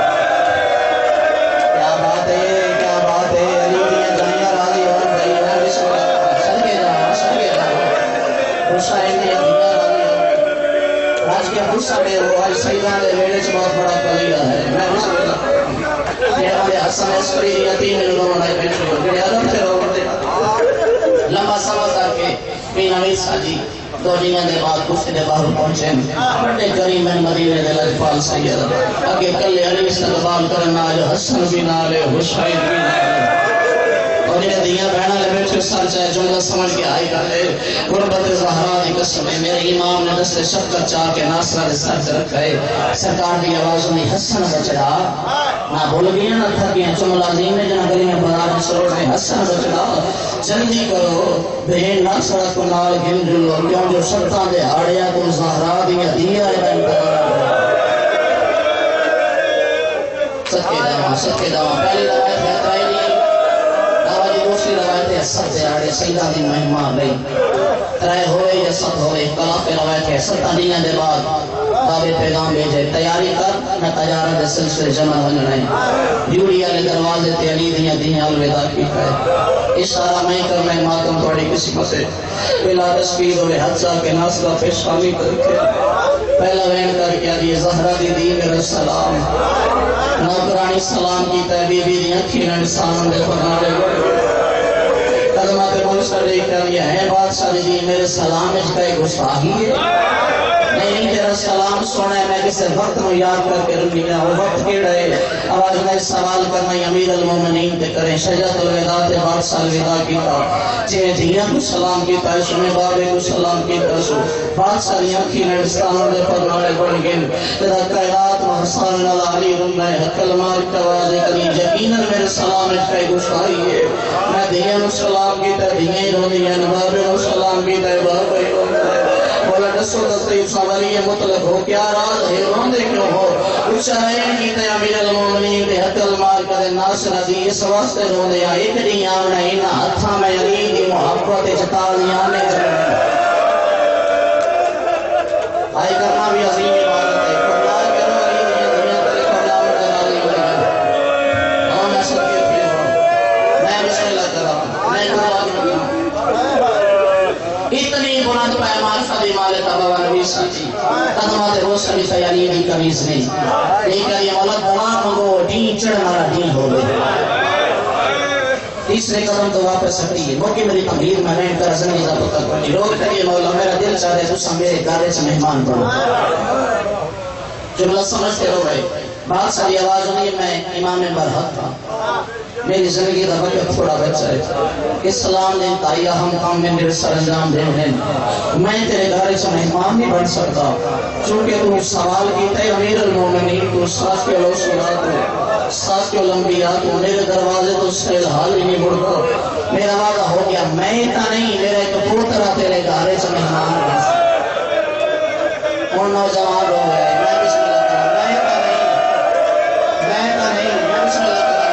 کیا بات ہے کیا بات ہے علی دیا جائیاں راضی اور بھائی ہے بسم اللہ سرگے جاؤ سرگے جاؤ پوچھا ہے دیا راضی اور راج کے پوچھا دے وہ آج سیدان دے ویڑے سے بہت بڑا قلیہ ہے میں بسم اللہ ہمارے حسن اسکری یتیم لوگوں نے بیٹھے ہو گئے عدم سے رو گئے لمبا سوا کر کے مین امیر ساجی دو جیاں دے بعد کچھ دے باہر پہنچے بڑے کریم مدینے دے لجپال سید اگے کلے علی استقبال کرنا جو حسن بھی نالے حسین بھی نالے اور جنہیں دیاں بہنہ لے بیٹھے سر چاہے جملہ سمجھ کے آئی کرے غربت زہرا دی قسم ہے میرے امام نے دست شکر چاہ کے ناصرہ دے سر سے رکھا ہے سرکار دی آوازوں نے حسن بچڑا نہ بول گیا نہ تھا کہ جملہ عظیم ہے جنہ گلی میں بنا سرور میں حسن بچڑا جلدی کرو بہن ناصرہ کو نال گن جلو کیوں جو شرطان دے آڑیا کو زہرا دیا دیا ہے بہن سکے دعوان سکے دعوان پہلی روایت بہترائی نہیں دوسری روایت ہے سب سے آڑے سیدہ دی مہمان لئی ترائے ہوئے یا سب ہوئے کلاف روایت ہے ستہ دینے دے بعد دعوے پیغام بھیجے تیاری کر نہ تجارت دے سلسلے جمع ہونے ڈیوڑی علی دروازے تے علی دیاں دیاں الوداع کی ہے اشارہ میں کر میں ماتم توڑی کسی مسے پہلا تسپید ہوئے حدثہ کے ناصرہ پیش خامی کر کے پہلا وین کر کے علی زہرہ دی دی میرے سلام نوکرانی سلام کی تحبیبی دی اکھی انسان دے فرمارے قدمات ملسلے کر یہ ہے بادشاہ دی میرے سلام اچھ کا ایک گستاہی ہے نہیں تیرا سلام سونے میں کسے وقت میں یاد کر کے رکھی گیا وہ وقت کے رہے آواز میں سوال کرنا امیر المومنین تے کریں شجاعت الوداع تے بادشاہ الوداع کیتا جنہیں دیا کو سلام کیتا ہے سمیں بابے کو سلام کیتا سو بادشاہ دی اکھی نرستانوں دے فرمارے بڑھ گئے تیرا قیدات محسان اللہ علی رمہ حقل مالک توازے کلی یقیناً میرے سلام اچھ کا ایک گستاہی ہے میں دیا کو سلام کیتا دیا رو دیا بابے کو سلام کیتا بابے کو بولا دسو دستے سوالی مطلق ہو کیا راز ہے روندے کیوں ہو اچھائیں کی تے امیر المومنین دے حق المال کرے ناصرہ دی اس واسطے روندے آئے ایک دی آمنا اینا ہتھا میں علی دی محبت جتا دی آنے جرنے آئی کرنا بھی عظیم عبادت ہے قرآن کرو علی دی دنیا تلے قرآن کرا لی بھائی اور میں سب کے پھر ہوں میں بسم اللہ کرا میں قرآن کرا اتنی بلند پیمان خدی مالک ابا نبی ساتھی قدمات روشنی خیالی بھی کمیز نہیں لیکن یہ ملک بڑا مگو دین چڑھ مارا دین ہو گئے تیسرے قدم تو واپس سکتی ہے موقع میری تمہید میں رہن کر زنگی ضبط تک کرنی روک کریے مولا میرا دل چاہتے تو سا میرے گارے سے مہمان پڑھو جملہ سمجھتے ہو گئے بات ساری آواز ہوئی میں امام برحق تھا میری زندگی کا وقت تھوڑا بچہ ہے اسلام نے تائی اہم کام میں میرے سر انجام دے دیں میں تیرے گھر سے مہمان نہیں بن سکتا چونکہ تو سوال کیتا ہے امیر المومنین تو ساتھ کے لوگ سنات ہو ساتھ کے لمبیات ہو میرے دروازے تو اس سے حال ہی نہیں بڑھتا میرا وعدہ ہو گیا میں اتنا نہیں میرا ایک پوترہ تیرے گھر سے مہمان بن سکتا اور نوجوان ہو گئے میں بسم اللہ کرا میں اتنا نہیں میں اتنا نہیں میں بسم اللہ کرا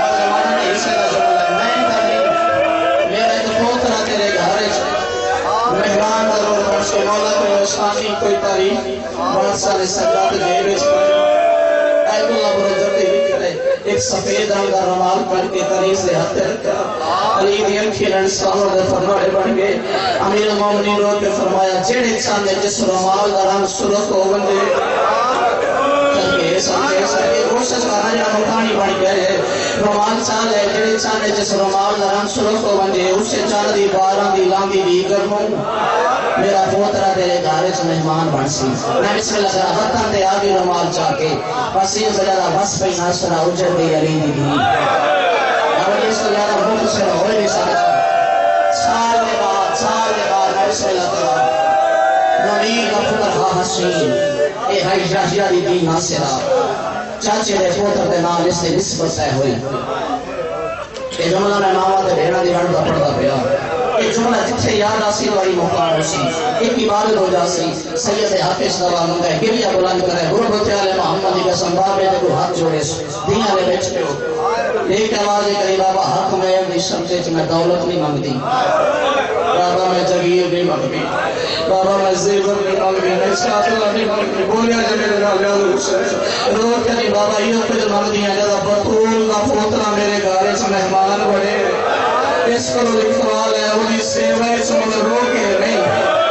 مہمان ضرور پڑھ سے مولا کو شانی کوئی تاریخ بہت سارے سجاد دے بیچ پر ایک اللہ برجر دے بھی کرے ایک سفید رنگ کا رومال پڑھ کے قریب سے ہاتھ رکھا علی دین کھیلن سامر دے فرمائے بڑھ گئے امیر المومنین رو کے فرمایا جیڑے چاندے جس رومال کا رنگ سرخ ہو بندے چل کے سامنے سکے روشت کا رنگ مکانی بڑھ گئے رومال چال ہے جیڑے چاندے جس رومال کا رنگ سرخ ہو بندے اس سے چاند دی باران دی لاندی دی گرموں میرا پوترا تیرے گھارج مہمان بن سی میں بسم اللہ کرا ہتھاں تے آگے رومال چاہ کے وسیع زیادہ بس پہ ناصرہ اجر دی علی دی دی علی صلی اللہ علیہ وسلم سے ہوئے بھی ساتھ سال کے بعد سال کے بعد میں بسم اللہ کرا نبی کا پتر حسین اے بھائی جاہیہ دی دی ناصرہ چاچے دے پوتر دے نام اس نے نسبت سے ہوئی کہ جملہ میں ماما تے بھیڑا دی رنگ دا پڑھتا پیا کہ جملہ جتھے یاد آسی والی مقام ہو سی ایک عبادت ہو جا سی سید حافظ دوا منگا ہے گریہ بلند کرے غربت علی محمدی کا سنبھا میں کو ہاتھ جوڑے دنیا میں بیچ پہ ہو ایک آواز کری بابا حق میں دی شمجے چ میں دولت نہیں مانگتی بابا میں جگیر نہیں مانگتی بابا میں زیور نہیں مانگتی میں ساتھ اللہ نہیں مانگتی بولیا جب میرے نال یاد حسین رو کری بابا یہ کچھ مانگتی ہیں جدا بطول کا پوترا میرے گھارے سے مہمان بڑے اس کو لکھوال ہے انہی سیوائے سمجھ رو کے نہیں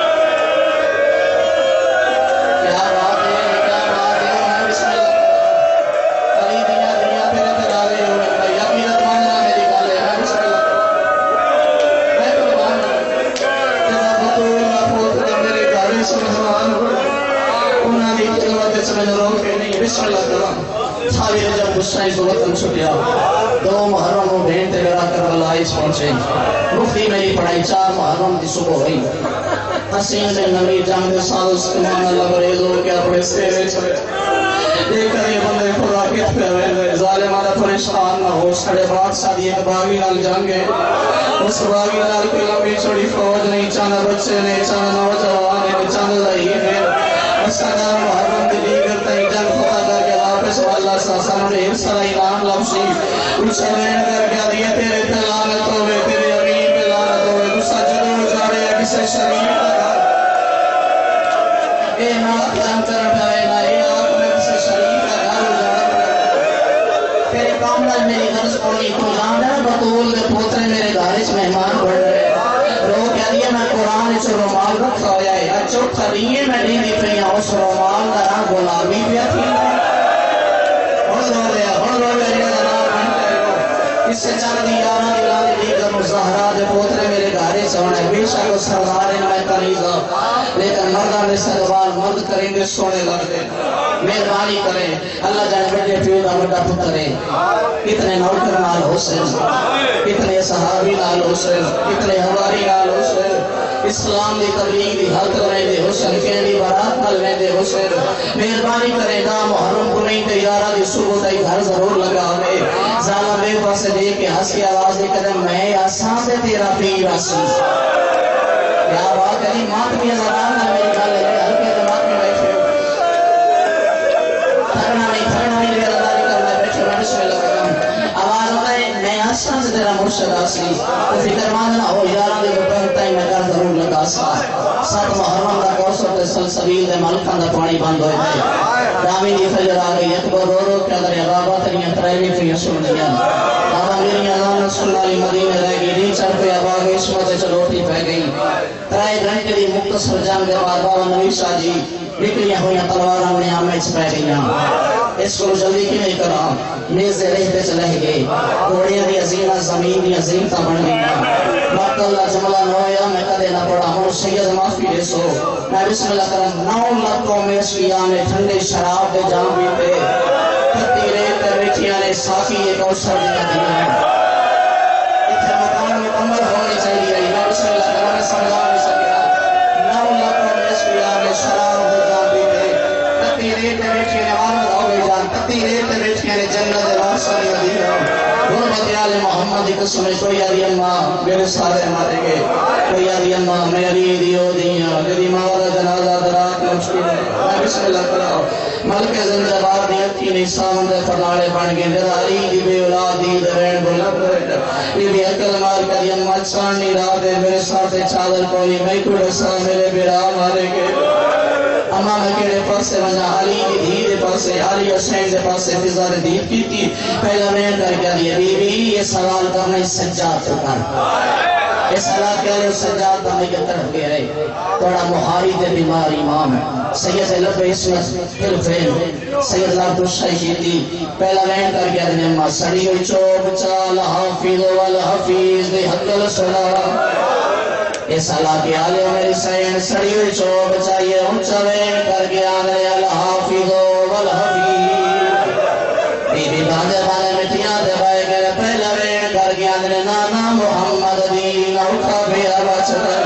کیا بات ہے کیا بات ہے میں بسم اللہ علی دنیا دنیا پھر اترالے ہوئے یا میرا ماننا میری گالے میں بسم اللہ میں قربان جدا بطول کا پوترا میرے گھارے سے مہمان بڑے انہاں دی کلمت سمجھ رو کے نہیں بسم اللہ کرام ساوی رجب گسائی کو وطن چھٹیا دو محرم و بین تے میرا کربلا اس پہنچے مفتی میری پڑھائی چار محرم دی صبح ہوئی حسین سے نبی جنگ دے سال اس کمان اللہ بریز ہو کے اپنے سیرے چلے ایک کری بندے خدا کت پہ ہوئے ظالمانہ پریشان نہ ہو سڑے بات سادی ایک باغی نال جنگے اس باغی نال کوئی لمبی چھوڑی فوج نہیں چانا بچے نہیں چانا نوجوان نہیں چانا لئی ہے اس کا نام محرم دی دیگر تئی جنگ خدا کر کے واپس اللہ ساسان نے ایک سرائی نام لمشی کچھ لین کر کے دیئے تیرے پہ لانت ہوئے تیرے امین پہ لانت ہوئے گسا جدور جا رہے ہیں کسے شریف لگا اے ناک جنگ کر پہوے نا اے آنکھ میں کسے شریف لگا رو جانا تیرے کامل میری غرض پڑی تو جانا بطول دے پوترے میرے گھارج مہمان بڑھ رہے رو کہہ دیا میں قرآن چو رومال رکھا ہویا ہے اچھو خریے میں نہیں دی پہیا اس رومال کا رنگ گلابی پیا تھی ہن رو لیا ہن رو لیا اس سے چند دی یارہ دلانے دیگر مظاہرہ دے پوترے میرے گھارے سونے بے شک اس سردارے میں قریضہ لیکن مردہ میں سروال مرد کریں گے سونے لگ دے مہربانی کریں اللہ جانے بیٹے پیدا بڑا پترے کتنے نوکر نال حسین کتنے صحابی نال حسین کتنے ہواری نال حسین اسلام دی تبلیغ دی حق رہے دے حسین کہنی برات نال رہے دے حسین مہربانی کریں دا محرم کو نہیں تیارہ دی صبح تائی گھر ضرور لگا ہمیں زالہ بے پاسے دے کے ہس کی آواز دے قدم میں آسان سے تیرا پیر آسی کیا بات ہے ماتمی ازران نہ میری گھر لے ہر کے دماغ میں بیٹھے ہو تھرنا نہیں تھرنا نہیں لے اللہ نے کرنا بیٹھے ہو بسم اللہ کرم آواز ہوتا ہے میں آسان سے تیرا مرشد آسی تو فکر ماندنا ہو یارہ دے دوپہر تائی میں گھر ضرور لگا سا سات محرم دا کوسر دے سلسبیل دے ملکان دا پانی بند ہوئے تھے دامی دی فجر آگئی اکبر رو رو کے اندر عبابات نہیں اترائیوی فی سن دیا بابا میری آزان سننا لی مدینہ رہ گئی نہیں چڑھ پہ اباغ عصمت چلوٹی پہ گئی ترائے گھنٹے دی مختصر جنگ دے بعد بابا نبی شاہ جی نکلیاں ہوئی تلواراں نے آمیں چھ پہ گئیاں اس کو جلدی کی نہیں کرا نیزے رہتے چلے گئے گھوڑیاں دی عظیمہ زمین دی عظیمتہ بڑھ گئی وقت اللہ جملہ نویا میں کدے نہ پڑا ہوں سید معافی دے سو میں بسم اللہ کرم نو لکھوں میں شیعہ میں ٹھنڈے شراب دے جام بیتے کتی ریت مٹھیاں نے صافی ایک اوسر دیا دیا اتھے مکان میں کمر ہونے چاہیے میں بسم اللہ کرم میں سمجھا نہیں سکیا نو لکھوں میں شیعہ میں شراب دے جام بیتے کتی ریت مٹھیاں نے آمد ہو گئی جان کتی ریت مٹھیاں نے جنت وارثہ دیا دیا غربت آل محمد قسم کوئی علی اللہ میرے سارے ہمارے گئے کوئی علی اللہ میری دیو دیا میری مالا جنازہ درات مشکل ہے میں بسم اللہ کراؤ ملک زندہ بار دی اکی نہیں سامندے فرناڑے بن گئے میرا علی دی بے اولاد دی دوین بلد بلد یہ بھی اکل مار کری امت ساننی را دے میرے ساتھ چادر کوئی میں کو رسا میرے بیرا مارے گئے اما میں کیڑے پاسے وجہ علی دی دھی دے پاسے علی حسین دے پاسے فضا دے دید کی تھی پہلا میں کر کے دی بی بی یہ سوال کرنا اس سجاد تو کر اس حالات کے لئے سجاد دامی کے طرف گئے رہے توڑا محاری دے بیمار امام ہے سید لب اسمت حلفین سید لب الشیخیتی پہلا میں کر کے دی اما سڑی ہوئی چوب چال حافظ والحفیظ دے حق السلام اس حالات کے آلے میری سین سڑی ہوئی چوب چاہیے اونچا وین کر کے آگے الحافظ والحفیظ بی بی باندے بانے مٹیاں دے بائے گئے پہلا وین کر کے آگے نانا محمد دین اٹھا پھر بچر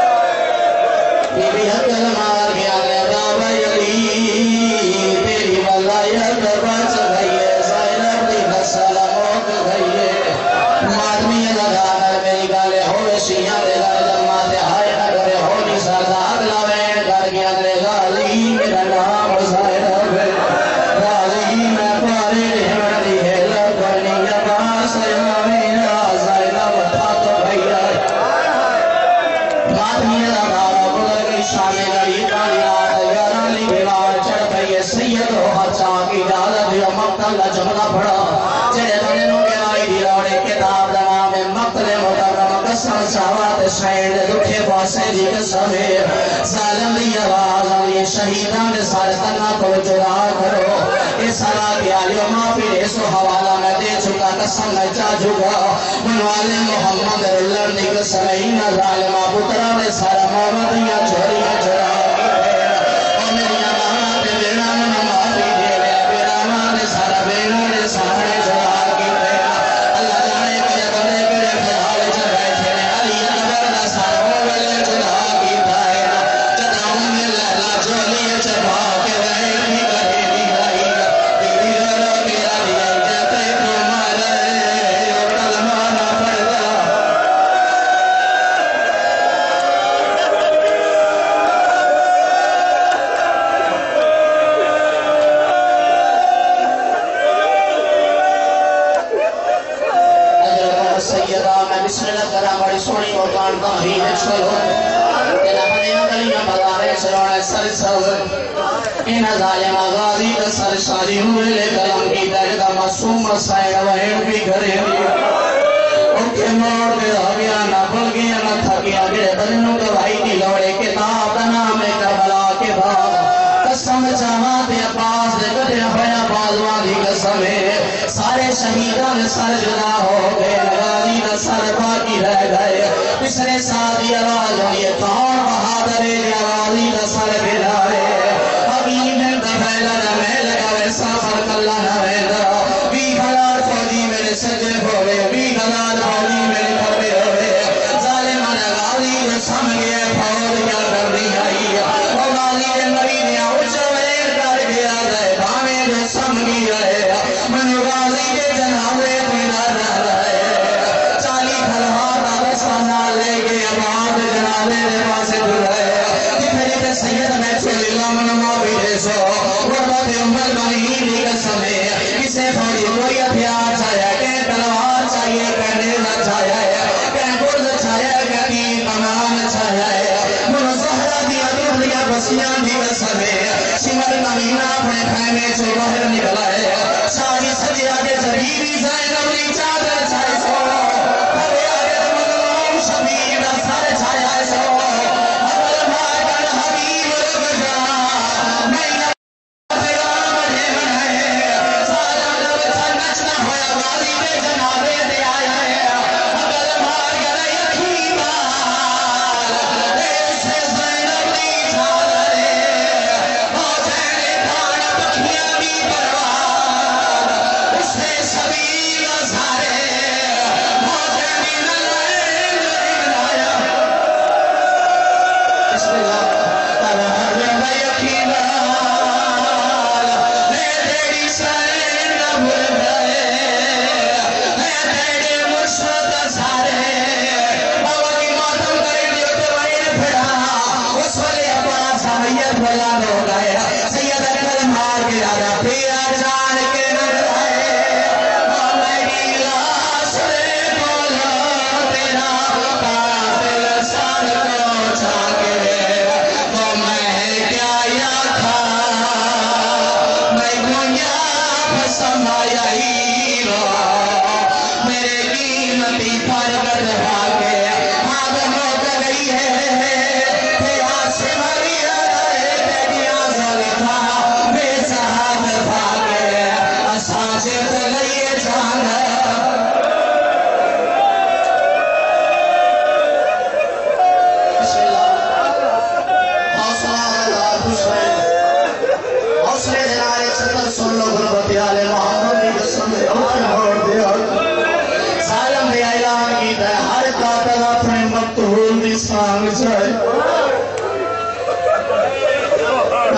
بی بی حقل مار کے آگے بابا علی تیری ولایت بچ گئی ہے زینب دی نسل موت گئی ہے مادمی لگانا میری گالے ہوئے شیعہ دے گالے جماعت آئے نہ کرے ہونی سادا اگلا وین کر کے آگے غالی میرا نام زینب ہے غالی میں پارے رہنی ہے لگنی عباس میرا زینب تھا تو بھیا مادمی لگانا بلگی شانے گڑی کالیات یارانی بلال چڑھ گئی سید و حچا کی جالت یا مقتل جملہ پڑا جڑے بنے نو کے آئی دی روڑے کتاب دنا میں مقتل مقرم قسم شاوات شہید دکھے پاسے دی قسم ظالم دی آواز آلی شہیدان دے سارے تنہ کو جرا کرو اس حالات کی آلیو مافی ریسو حوالہ میں دے چکا قسم میں چا جگا منوالے محمد اللہ دی قسم اینا ظالم آبو ترہ دے سارا محمدیاں چھوڑی جرا اور میری آمات بینا میں مافی دے لے بینا مارے سارا بینا دے سارے جرا کی بینا اللہ جانے کے بڑے بڑے خیال چل رہے تھے علی اکبر دا سارا موبلے جرا کی بینا جداؤں میں لہلا جولی چبا کے رہے بھی کرے بھی گئی بیوی گھروں کی رہی جتے کو مارے اور کلمانہ پڑ گا سیدہ میں بسم اللہ کرا بڑی سونی موتان داہی ہے چلو تینا بنے اگلیاں بلارے چلوڑے سر سر ان ظالم آغازی کا سر شادی ہوئے لے کلام کی درگا معصوم رسائن وہین بھی گھرے اوکے موڑ پہ آگیا نہ بھل گیا نہ تھا گیا گرے بلنوں کا بھائی کی لوڑے کتاب نام کربلا کے بعد قسم جہاں دے پاس دے گھرے ہویا بازوان دی قسم سارے شہیدان سر جدا ہو گئے غازی نہ سر باقی رہ گئے پسرے ساتھی آواز ہوئی کون بہادر ہے غازی نہ سر بلارے حبیب میں دفعیلہ نہ میں لگا ویسا فرق اللہ نہ ویدہ بی ہزار فوجی میرے سجے ہوئے بی ہزار فوجی میرے کھڑے ہوئے ظالمان غازی نے سمجھے فوج کیا کر دی آئی وہ غازی نے نبی نے اچھوے کر گیا گئے بھاوے جو سمجھی رہے من غازی کے جنازے پیدا رہ رہے چالی کھلوار آبستانہ لے گئے آباد جنازے دے پاسے دل رہے جتنے جتے سید میں چلی لمن موی ریسو غربت عمر بنی لی قسمے کسے تھوڑی کوئی ہتھیار چاہیے کہ تلوار چاہیے کہ نیزہ چاہیے کہ گرز چاہیے کہ تیر کمان چاہیے من زہرہ دیا دور دیا بسیاں دی قسمے سمر نمینہ اپنے خیمے سے باہر نکلائے شاہی سجی آگے جریبی زینب لی چادر چھائے سو ہرے آگے مظلوم شبیر سر چھائے سو حبل بھاگن حبیب رب جا میں پیغام بڑھے بڑھے سارا لب تھا نچنا ہویا غازی کے جنابے دے آیا ہے حبل بھاگن یقیبال دیو سے زینب لی چادر ہو جائے کھانا پکھیاں بھی پروار اس نے سبیل سارے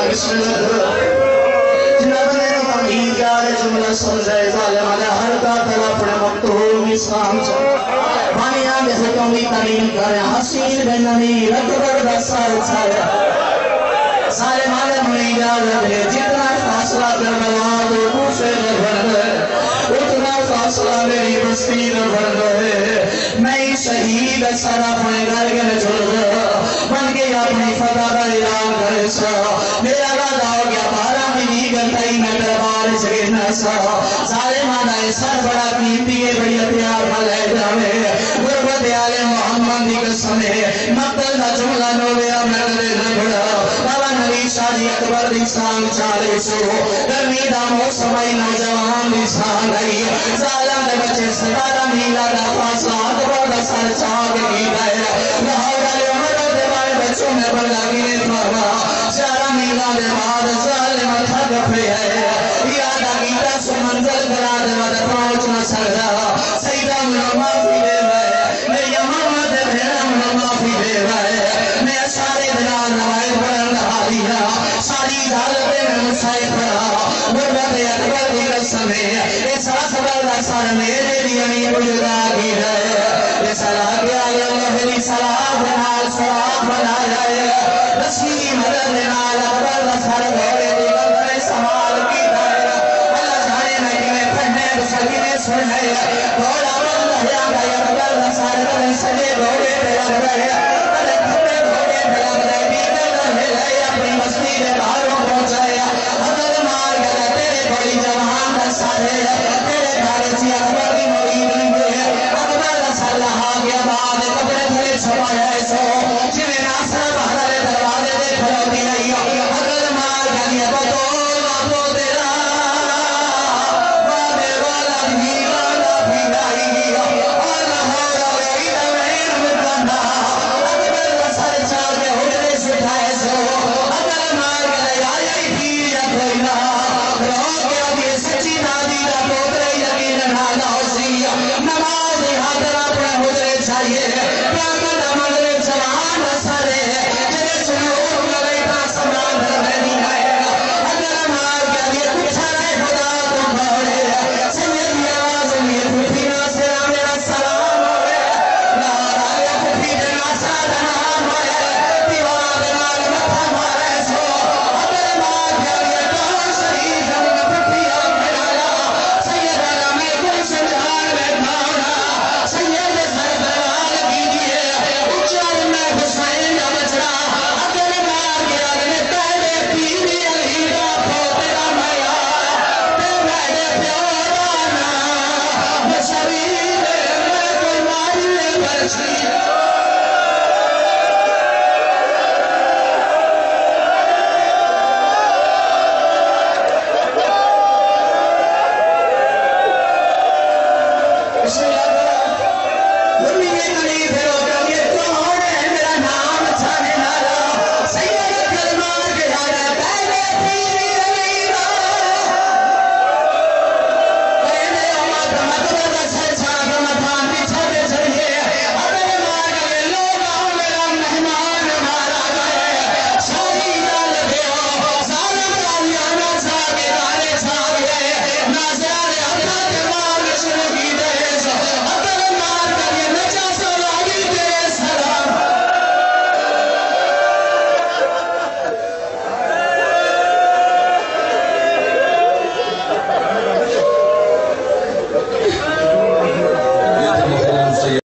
بسم اللہ جناب نے تمہید کیا ہے جملہ سمجھے ظالم علی ہر کا تل اپنے مقتول اسلام چاہ بانیاں دے حکم بھی تعلیم کریں حسین بن نبی اکبر دا سار چھایا سارے مالے میں اجازت ہے جتنا فاصلہ کربلا دو کوفے میں بند ہے اتنا فاصلہ میری بستی میں بند ہے میں شہید سارا اپنے گھر کے میں چھوڑ گیا بن کے اپنی فتح کا اعلان کرے سا میرا وعدہ ہو گیا بارہ مہینے گھنٹے میں دربار سے گرنا سا سارے مانا سر بڑا قیمتی ہے بڑی ہتھیار نہ لے جاوے غربت آل محمد کی قسم ہے مقتل کا جملہ نو گیا میں نے بڑا بابا نبی شاہ جی اکبر دی سانگ چالے سو گرمی دا موسم ای نوجوان دی سانگ آئی زالان دے بچے ستارہ میلہ دا فاصلہ اکبر دا سر چاگ کی گئے لاہور علی عمر دے بارے بچوں میں بڑا گینے فرما چارہ میلہ دے بعد ظالم تھک پہ ہے یادہ گیتا سو منزل کرا دے بعد پہنچ نہ سکتا سیدہ ملما فی دے رہے میں یمامہ دے بھیڑا ملما فی دے رہے میں اشارے دلال نوائے بڑھن حالی ہے ساری حالت میں مسائے پڑا غربت اکبر دی قسم ہے اس اصبر دا سر میرے لیے نہیں بجدا کی ہے یہ صلاح کیا اللہ میری صلاح بنال صلاح بنا جائے رسمی مدد نال اکبر دا سر گھوڑے دی گلے سمال کی دائرہ اللہ جانے میں کہ میں پڑھنے بسکینے سنے گھوڑا بند ہے آگا اکبر دا سر گھوڑے سجے گھوڑے پہ رکھ رہے